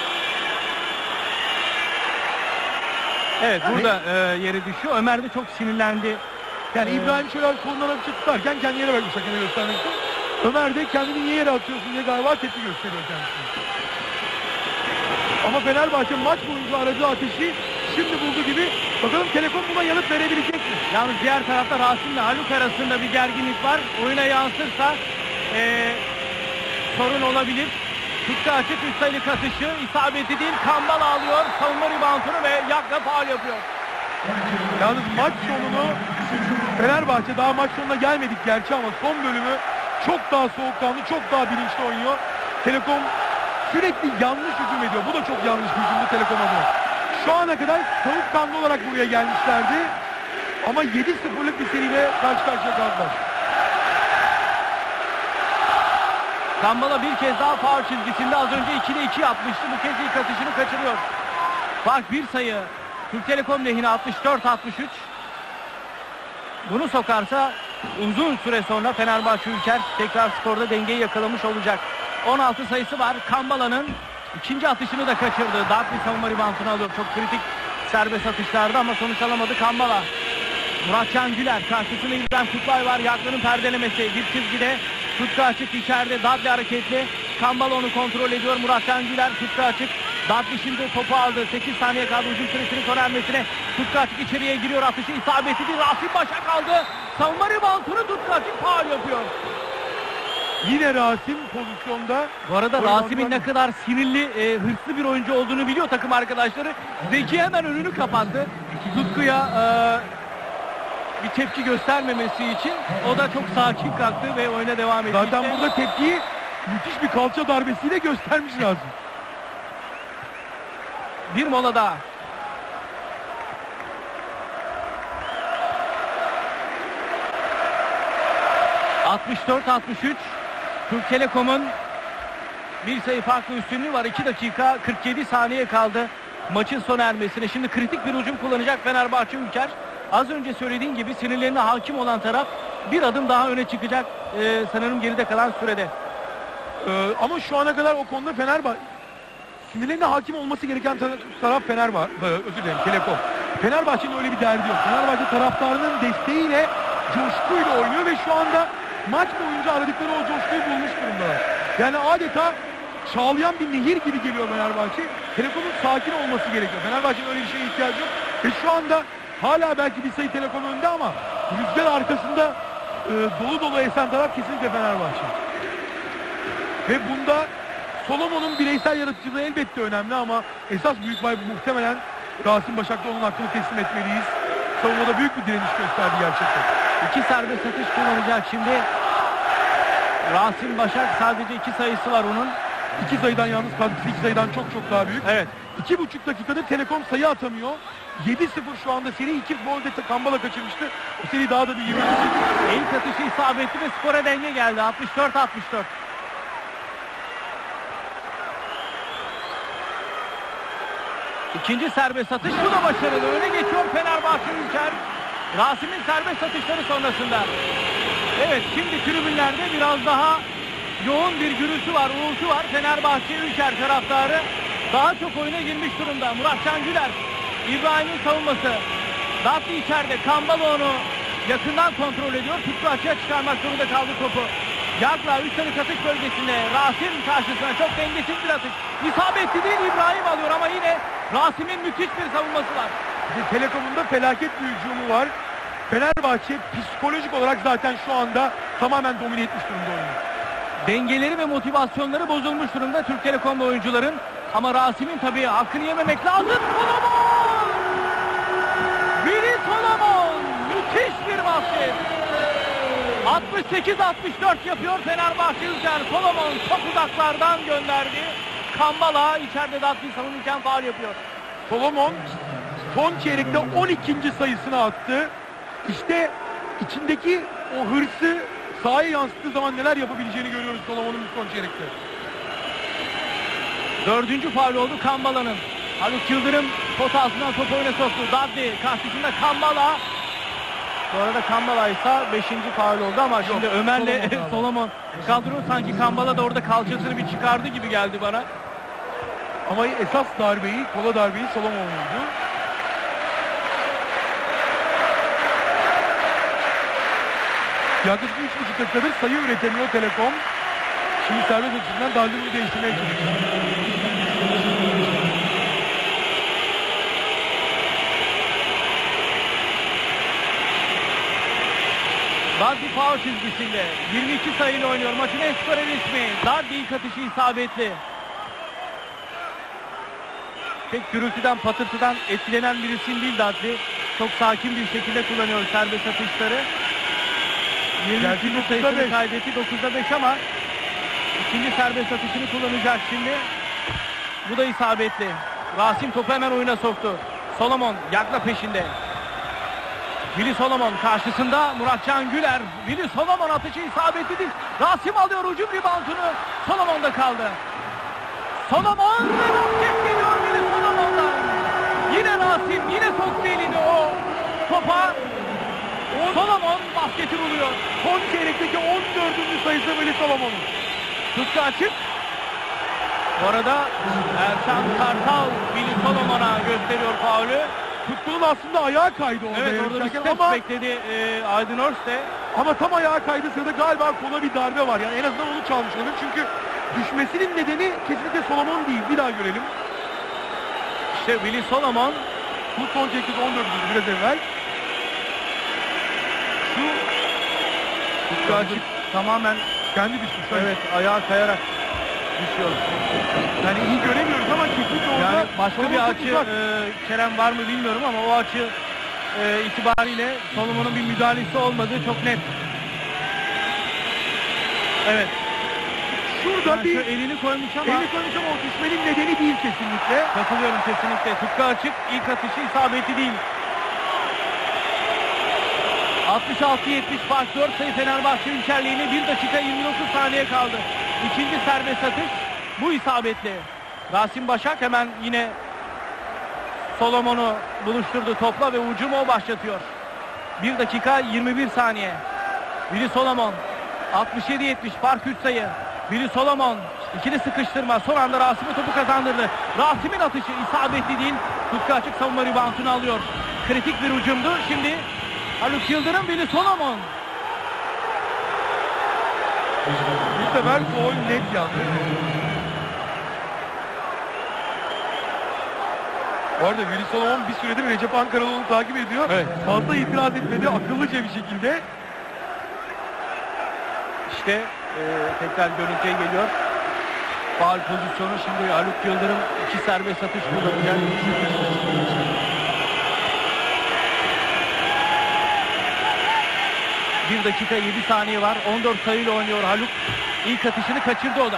Evet burada e, yere düşüyor. Ömer de çok sinirlendi. Yani Ee, İbrahim şöyle kolundan hafifçe tutarken kendi yere bırakmış hakeme göstermek için. Ömer de kendini niye yere atıyorsun diye galiba tepki gösteriyor kendisine. Ama Fenerbahçe maç boyunca aradığı ateşi şimdi buldu gibi. Bakalım Telekom buna yanıt verebilecek mi? Yalnız diğer tarafta Rasim ile Haluk arasında bir gerginlik var. Oyuna yansırsa e, sorun olabilir. Tutku açık üst sayılık atışı. İsabeti değil. Kambal alıyor. Savunma ribantını ve Yakla faul yapıyor. Yalnız maç sonunu Fenerbahçe daha maç sonuna gelmedik gerçi ama son bölümü çok daha soğukkanlı, çok daha bilinçli oynuyor. Telekom sürekli yanlış hücum ediyor. Bu da çok yanlış bir hücumdu Telekom adına. Şu ana kadar soğukkanlı olarak buraya gelmişlerdi. Ama yedi sıfırlık bir seriyle karşı karşıya kaldılar. Kambala bir kez daha faul çizgisinde, az önce ikide iki yapmıştı. Bu kez ilk atışını kaçırıyor. Fark bir sayı. Türk Telekom lehine altmış dört altmış üç. Bunu sokarsa uzun süre sonra Fenerbahçe Ülker tekrar skorda dengeyi yakalamış olacak. on altı sayısı var. Kambala'nın ikinci atışını da kaçırdı. Dark bir savunma ribantını alıyor. Çok kritik serbest atışlarda ama sonuç alamadı Kambala. Muratcan Güler karşısında İbrahim Kutlay var. Yaklının perdelemesi bir çizgide. Tutku açık içeride. Dadli hareketli. Kambala onu kontrol ediyor. Muratcan Güler tutku açık. Dadli şimdi topu aldı. sekiz saniye kaldı hücum süresinin sona ermesine. Tutku açık içeriye giriyor. Atışı isabeti değil. Rasim başa kaldı. Savunma ribantını tutku açık faul yapıyor. Yine Rasim pozisyonda. Bu arada Oyundan- Rasim'in ne kadar sinirli, e, hırslı bir oyuncu olduğunu biliyor takım arkadaşları. Zeki hemen önünü kapattı. Tutku'ya e, bir tepki göstermemesi için o da çok sakin kalktı ve oyuna devam etti. Zaten İşte burada tepkiyi müthiş bir kalça darbesiyle göstermiş lazım. bir mola daha. altmış dört altmış üç. Türk Telekom'un bir sayı farklı üstünlüğü var. iki dakika kırk yedi saniye kaldı maçın sona ermesine. Şimdi kritik bir hücum kullanacak Fenerbahçe Ülker. Az önce söylediğim gibi sinirlerine hakim olan taraf bir adım daha öne çıkacak ee, sanırım geride kalan sürede. Ee, ama şu ana kadar o konuda Fenerbahçe sinirlerine hakim olması gereken tar- taraf Fenerbahçe, özür dilerim Telekom. Fenerbahçe'nin öyle bir derdi yok. Fenerbahçe taraftarının desteğiyle, coşkuyla oynuyor ve şu anda maç boyunca aradıkları o coşkuyu bulmuş durumdalar. Yani adeta çağlayan bir nehir gibi geliyor Fenerbahçe. Telekom'un sakin olması gerekiyor. Fenerbahçe'nin öyle bir şeye ihtiyacı yok. Ve şu anda hala belki bir sayı Telekom önde ama rüzgar arkasında e, dolu dolu esen taraf kesinlikle Fenerbahçe. Ve bunda Solomon'un bireysel yaratıcılığı elbette önemli ama esas büyük pay muhtemelen Rasim Başak'ta onun hakkını teslim etmeliyiz. Savunmada büyük bir direniş gösterdi gerçekten. İki serbest atış kullanacak şimdi. Rasim Başak sadece iki sayısı var onun. İki sayıdan yalnız katkısı iki sayıdan çok çok daha büyük. Evet. İki buçuk dakikada Telekom sayı atamıyor. yedi sıfır şu anda seri. iki gol de Kambala kaçırmıştı. O seri daha da bir yirmi sekiz. İlk atışı isabetli ve skora denge geldi. altmış dört altmış dört. İkinci serbest atış. Bu da başarılı. Öne geçiyor Fenerbahçe Ülker. Rasim'in serbest atışları sonrasında. Evet, şimdi tribünlerde biraz daha yoğun bir gürültü var, uğultu var. Fenerbahçe Ülker taraftarı daha çok oyuna girmiş durumda. Muratcan Güler, İbrahim'in savunması. Datli içeride. Kambala onu yakından kontrol ediyor. Tutku açığa çıkarmak zorunda kaldı topu. Yagla üç sayılık atış bölgesinde. Rasim karşısına çok dengesiz bir atış. İsabetli değil, İbrahim alıyor ama yine Rasim'in müthiş bir savunması var. Telekom'un da felaket bir hücumu var. Fenerbahçe psikolojik olarak zaten şu anda tamamen domine etmiş durumda oyunu. Dengeleri ve motivasyonları bozulmuş durumda Türk Telekom oyuncuların. Ama Rasim'in tabii hakkını yememek lazım. Solomon! Willy Solomon! Müthiş bir basket. altmış sekiz altmış dört yapıyor Fenerbahçe Ülker. Solomon çok uzaklardan gönderdi. Kambala içeride Datli savunurken faul yapıyor. Solomon son çeyrekte on ikinci sayısını attı. İşte içindeki o hırsı sahaya yansıttığı zaman neler yapabileceğini görüyoruz Solomon'un son çeyrekte. Dördüncü faul oldu Kambala'nın. Haluk Yıldırım pot altından topu oyuna soktu. Dadli karşısında Kambala. Bu arada Kambala ise beşinci faul oldu ama şimdi Ömer'le Solomon Solomon kadro, sanki Kambala da orada kalçasını bir çıkardı gibi geldi bana. Ama esas darbeyi, kola darbeyi Solomon vurdu. Yaklaşık üç buçuk dakikadır sayı üretemiyor Telekom. Şimdi serbest atışından Dalvin'i değiştirmeye çalışıyor. Dardi faul çizgisinde yirmi iki sayıyla oynuyor. Maçın en skorer ismi. Dardi ilk atışı isabetli. Pek gürültüden, patırtıdan etkilenen bir isim değil Dardi. Çok sakin bir şekilde kullanıyor serbest atışları. yirmi iki sayısını kaydetti, dokuzda beş ama ikinci serbest atışını kullanacak şimdi. Bu da isabetli. Rasim topu hemen oyuna soktu. Solomon yakla peşinde. Willy Solomon karşısında Muratcan Güler. Willy Solomon atışı isabetli değil. Rasim alıyor hücum reboundunu. Solomon'da kaldı. Solomon ve basket geliyor Willy Solomon'dan. Yine Rasim yine soktu elini o topa. Solomon basketi buluyor. Son çeyrekteki on dördüncü sayısı Willy Solomon'un. Tutku açık. Bu arada Ersan Kartal Willy Solomon'a gösteriyor faulü. Tutkunun aslında ayağa kaydı orada. Evet, orada bir yarışarken step ama, bekledi e, Aydın Örste. ama tam ayağa kaydı sırada galiba kola bir darbe var. Yani en azından onu çalmış olabilir. Çünkü düşmesinin nedeni kesinlikle Solomon değil. Bir daha görelim. İşte Willy Solomon. Bu son çeyrekte on dördüncü biraz evvel. Şu Tutku açık. Tamamen kendi düşmüş. evet, ayağa kayarak düşüyor. Yani iyi göremiyoruz ama kesinlikle orada Yani başka bir Solomon çok açı uzak. e, Kerem var mı bilmiyorum ama o açı e, itibariyle Solomon'un bir müdahalesi olmadığı çok net. Evet. Şurada Yani bir şu elini koymuş ama elini koymuş ama o düşmenin nedeni değil kesinlikle. katılıyorum kesinlikle. Tutku açık, ilk atışı isabeti değil. altmış altı yetmiş fark, dört sayı Fenerbahçe ülkerliğine, bir dakika yirmi dokuz saniye kaldı. İkinci serbest atış bu isabetli. Rasim Başak hemen yine Solomon'u buluşturdu topla ve hücumu o başlatıyor. bir dakika yirmi bir saniye. Willy Solomon altmış yedi yetmiş fark üç sayı. Willy Solomon ikili sıkıştırma, son anda Rasim'e topu kazandırdı. Rasim'in atışı isabetli değil. Tutku açık, savunma reboundunu alıyor. Kritik bir hücumdu. Şimdi Haluk Yıldırım, Willy Solomon. Bu sefer gol net yandı. Bu arada Willy Solomon bir süredir Recep Ankaralı'nı takip ediyor. Evet. Fazla itiraz etmedi akıllıca bir şekilde. İşte e, tekrar görüntüye geliyor. Faul pozisyonu, şimdi Haluk Yıldırım iki serbest atış kullanacak. bir dakika yedi saniye var. on dört sayıyla oynuyor Haluk. İlk atışını kaçırdı o da.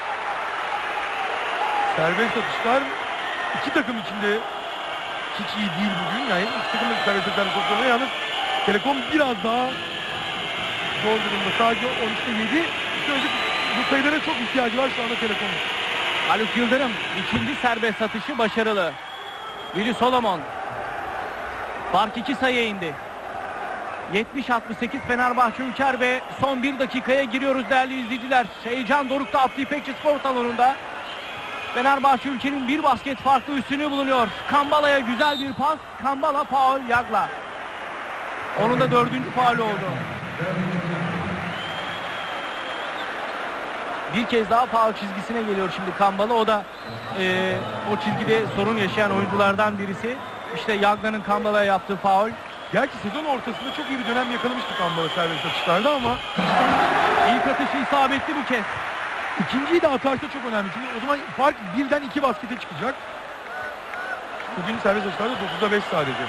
Serbest atışlar iki takım içinde hiç iyi değil bugün. Yani iki takım da serbest atışlar pozisyonu. Yalnız Telekom biraz daha zor durumda. Sadece on üçte yedi. İşte bu sayılara çok ihtiyacı var şu anda Telekom'un. Haluk Yıldırım ikinci serbest atışı başarılı. Willy Solomon. Fark iki sayıya indi. yetmiş altmış sekiz Fenerbahçe Ülker ve son bir dakikaya giriyoruz değerli izleyiciler. Heyecan dorukta Abdi İpekçi spor salonunda. Fenerbahçe Ülker'in bir basket farklı üstünlüğü bulunuyor. Kambala'ya güzel bir pas. Kambala faul Yagla. Onun da dördüncü faul oldu. Bir kez daha faul çizgisine geliyor şimdi Kambala. O da e, o çizgide sorun yaşayan oyunculardan birisi. İşte Yagla'nın Kambala'ya yaptığı faul. Gerçi sezon ortasında çok iyi bir dönem yakalamıştık Kambala serbest atışlarda ama İlk atışı isabetli bu kez. İkinciyi de atarsa çok önemli. Çünkü o zaman fark birden iki baskete çıkacak. Bugün serbest atışlarda dokuzda beş sadece.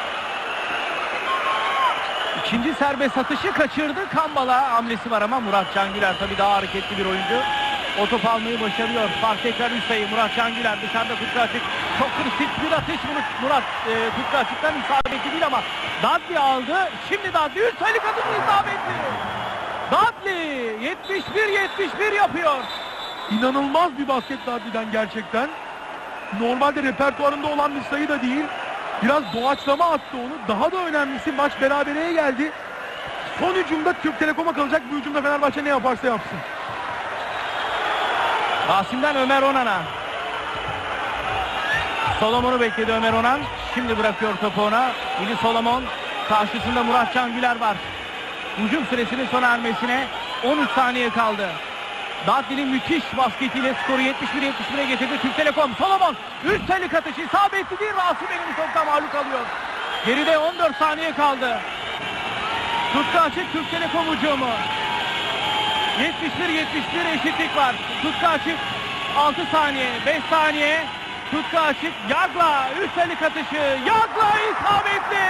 İkinci serbest atışı kaçırdı. Kambala hamlesi var ama Muratcan Güler tabii daha hareketli bir oyuncu. O top almayı başarıyor. Fark tekrar üç sayı. Muratcan Güler dışarıda, Tutku Açık. Çok kritik bir atış. Murat, Murat e, Tutku Açık'tan isabetli değil ama Dudley aldı. Şimdi Dudley üç sayılık atış isabetli. Dudley yetmiş bir yetmiş bir yapıyor. İnanılmaz bir basket Dudley'den gerçekten. Normalde repertuarında olan bir sayı da değil. biraz doğaçlama attı onu. Daha da önemlisi maç berabereye geldi. Son hücumda Türk Telekom'a kalacak. Bu hücumda Fenerbahçe ne yaparsa yapsın. Rasim'den Ömer Onan'a. Solomon'u bekledi Ömer Onan. Şimdi bırakıyor topu ona. Vili Solomon. Karşısında Muratcan Güler var. Hücum süresinin sona ermesine on üç saniye kaldı. Dadli'nin müthiş basketiyle skoru yetmiş bir yetmiş bire getirdi Türk Telekom. Solomon üstelik atışı isabetli değil. Rasim elini topta mağlup alıyor. Geride on dört saniye kaldı. Tutku açık Türk Telekom hücumu. yetmiş bir yetmiş bir eşitlik var. Tutku açık altı saniye, beş saniye. Tutku açık. Yagla üstelik atışı. Yagla isabetli.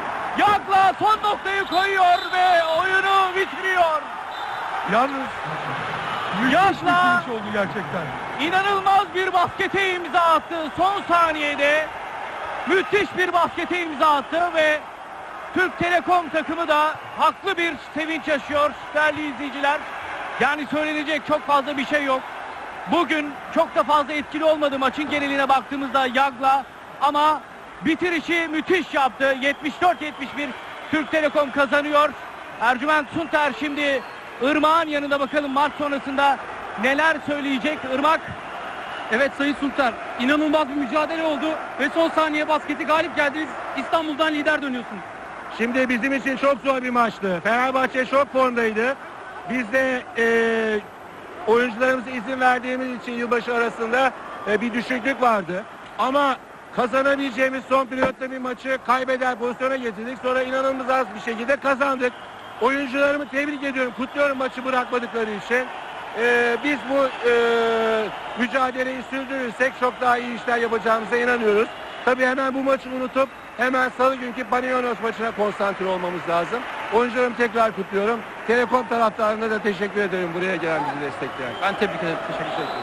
Yagla son noktayı koyuyor ve oyunu bitiriyor. Yalnız müthiş Yagla bir finish oldu gerçekten. İnanılmaz bir baskete imza attı. Son saniyede müthiş bir baskete imza attı ve Türk Telekom takımı da haklı bir sevinç yaşıyor değerli izleyiciler. Yani söylenecek çok fazla bir şey yok. Bugün çok da fazla etkili olmadı maçın geneline baktığımızda Yagla, ama bitirişi müthiş yaptı. yetmiş dört yetmiş bir Türk Telekom kazanıyor. Ercüment Sunter şimdi Irmak'ın yanında, bakalım maç sonrasında neler söyleyecek Irmak. Evet Sayın Sultan, inanılmaz bir mücadele oldu ve son saniye basketi galip geldiniz. İstanbul'dan lider dönüyorsunuz. Şimdi bizim için çok zor bir maçtı. Fenerbahçe şok formdaydı. Biz de e, oyuncularımıza izin verdiğimiz için yılbaşı arasında e, bir düşüklük vardı. Ama kazanabileceğimiz son periyotta bir maçı kaybeder pozisyona getirdik. Sonra inanılmaz az bir şekilde kazandık. Oyuncularımı tebrik ediyorum, kutluyorum maçı bırakmadıkları için. E, biz bu e, mücadeleyi sürdürürsek çok daha iyi işler yapacağımıza inanıyoruz. Tabii hemen bu maçı unutup hemen salı günkü Panayonos maçına konsantre olmamız lazım. Oyuncularımı tekrar kutluyorum. Telekom taraftarına da teşekkür ederim buraya gelen bizi destekleyen. Ben tebrik ederim, teşekkür ederim.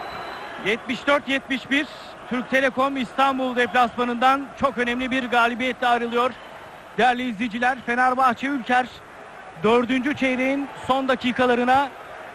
yetmiş dört yetmiş bir Türk Telekom İstanbul deplasmanından çok önemli bir galibiyetle ayrılıyor. Değerli izleyiciler, Fenerbahçe Ülker dördüncü çeyreğin son dakikalarına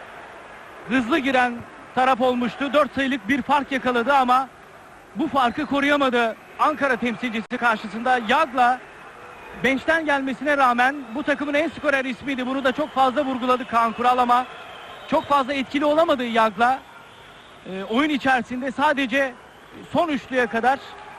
hızlı giren taraf olmuştu. dört sayılık bir fark yakaladı ama bu farkı koruyamadı. Ankara temsilcisi karşısında Yagla bench'ten gelmesine rağmen bu takımın en skorer ismiydi. Bunu da çok fazla vurguladı Kaan Kural ama çok fazla etkili olamadı Yagla. E, oyun içerisinde sadece son üçlüye kadar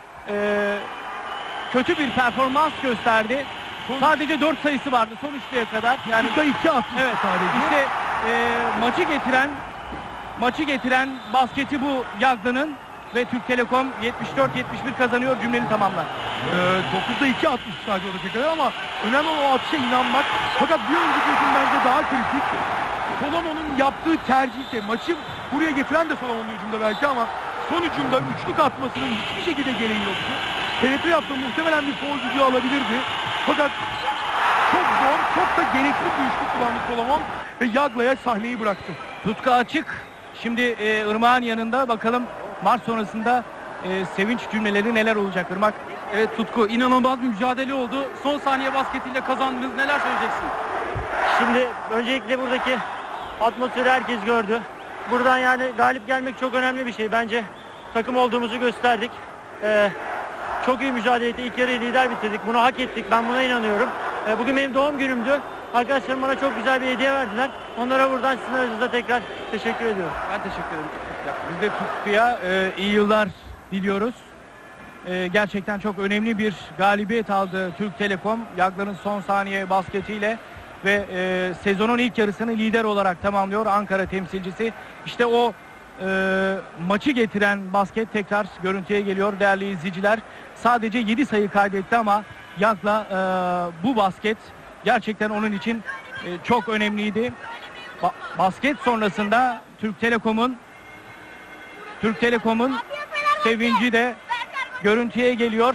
e, kötü bir performans gösterdi. Sadece dört sayısı vardı son üçlüye kadar. Yani Burada iki attı evet, sadece. işte e, maçı getiren maçı getiren basketi bu Yagla'nın ve Türk Telekom yetmiş dört yetmiş bir kazanıyor, cümleni tamamlar. Ee, dokuzda iki atmış sadece oradaki kadar ama önemli olan o atışa inanmak. Fakat bir önceki hücum bence daha kritik. Solomon'un yaptığı tercihte maçı buraya getiren de Solomon'un hücumda belki ama son hücumda üçlük atmasının hiçbir şekilde gereği yoktu. Penetre yaptığı muhtemelen bir foul düdüğü alabilirdi. Fakat çok zor, çok da gereksiz bir üçlük kullandı Solomon ve Yagla'ya sahneyi bıraktı. Tutku açık. Şimdi e, Irmak'ın yanında, bakalım maç sonrasında e, sevinç cümleleri neler olacak Irmak? Evet Tutku, inanılmaz bir mücadele oldu. Son saniye basketiyle kazandınız. Neler söyleyeceksin? Şimdi öncelikle buradaki atmosferi herkes gördü. Buradan yani galip gelmek çok önemli bir şey. Bence takım olduğumuzu gösterdik. Ee, çok iyi mücadele ettik. İlk yarıyı lider bitirdik. Bunu hak ettik. Ben buna inanıyorum. Ee, bugün benim doğum günümdü. Arkadaşlarım bana çok güzel bir hediye verdiler. Onlara buradan sizin aranızda tekrar teşekkür ediyorum. Ben teşekkür ederim. Biz de Tutku'ya e, iyi yıllar diliyoruz. E, gerçekten çok önemli bir galibiyet aldı Türk Telekom. Yagla'nın son saniye basketiyle ve e, sezonun ilk yarısını lider olarak tamamlıyor Ankara temsilcisi. İşte o e, maçı getiren basket tekrar görüntüye geliyor değerli izleyiciler. Sadece yedi sayı kaydetti ama Yagla e, bu basket gerçekten onun için e, çok önemliydi. Ba- basket sonrasında Türk Telekom'un Türk Telekom'un sevinci de görüntüye geliyor.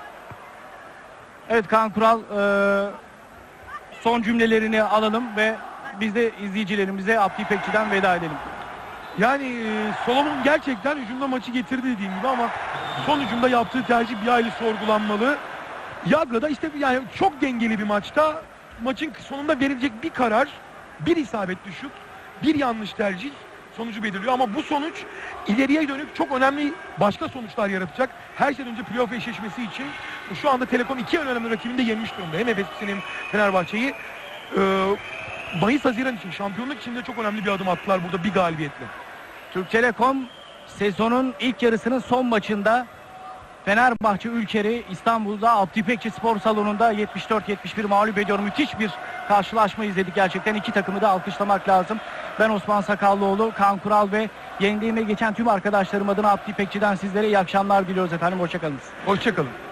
Evet, Kaan Kural e, son cümlelerini alalım ve biz de izleyicilerimize Abdi İpekçi'den veda edelim. Yani e, Solomon gerçekten hücumda maçı getirdi dediğim gibi ama son hücumda yaptığı tercih bir hayli sorgulanmalı. Yagla da işte yani çok dengeli bir maçta maçın sonunda verilecek bir karar, bir isabet düşük, bir yanlış tercih sonucu belirliyor ama bu sonuç ileriye dönük çok önemli başka sonuçlar yaratacak. Her şeyden önce playoff eşleşmesi için Şu anda Telekom iki en önemli rakibini de yenmiş durumda. Hem Efes'in hem Fenerbahçe'yi. Ee, Mayıs-Haziran için, şampiyonluk için de çok önemli bir adım attılar burada bir galibiyetle. Türk Telekom sezonun ilk yarısının son maçında Fenerbahçe Ülker'i İstanbul'da Abdi İpekçi Spor Salonu'nda yetmiş dört yetmiş bir mağlup ediyor. Müthiş bir karşılaşma izledik gerçekten. İki takımı da alkışlamak lazım. Ben Osman Sakallıoğlu, Kaan Kural ve yendiğime geçen tüm arkadaşlarım adına Abdi İpekçi'den sizlere iyi akşamlar diliyoruz efendim. Hoşçakalın. Hoşçakalın.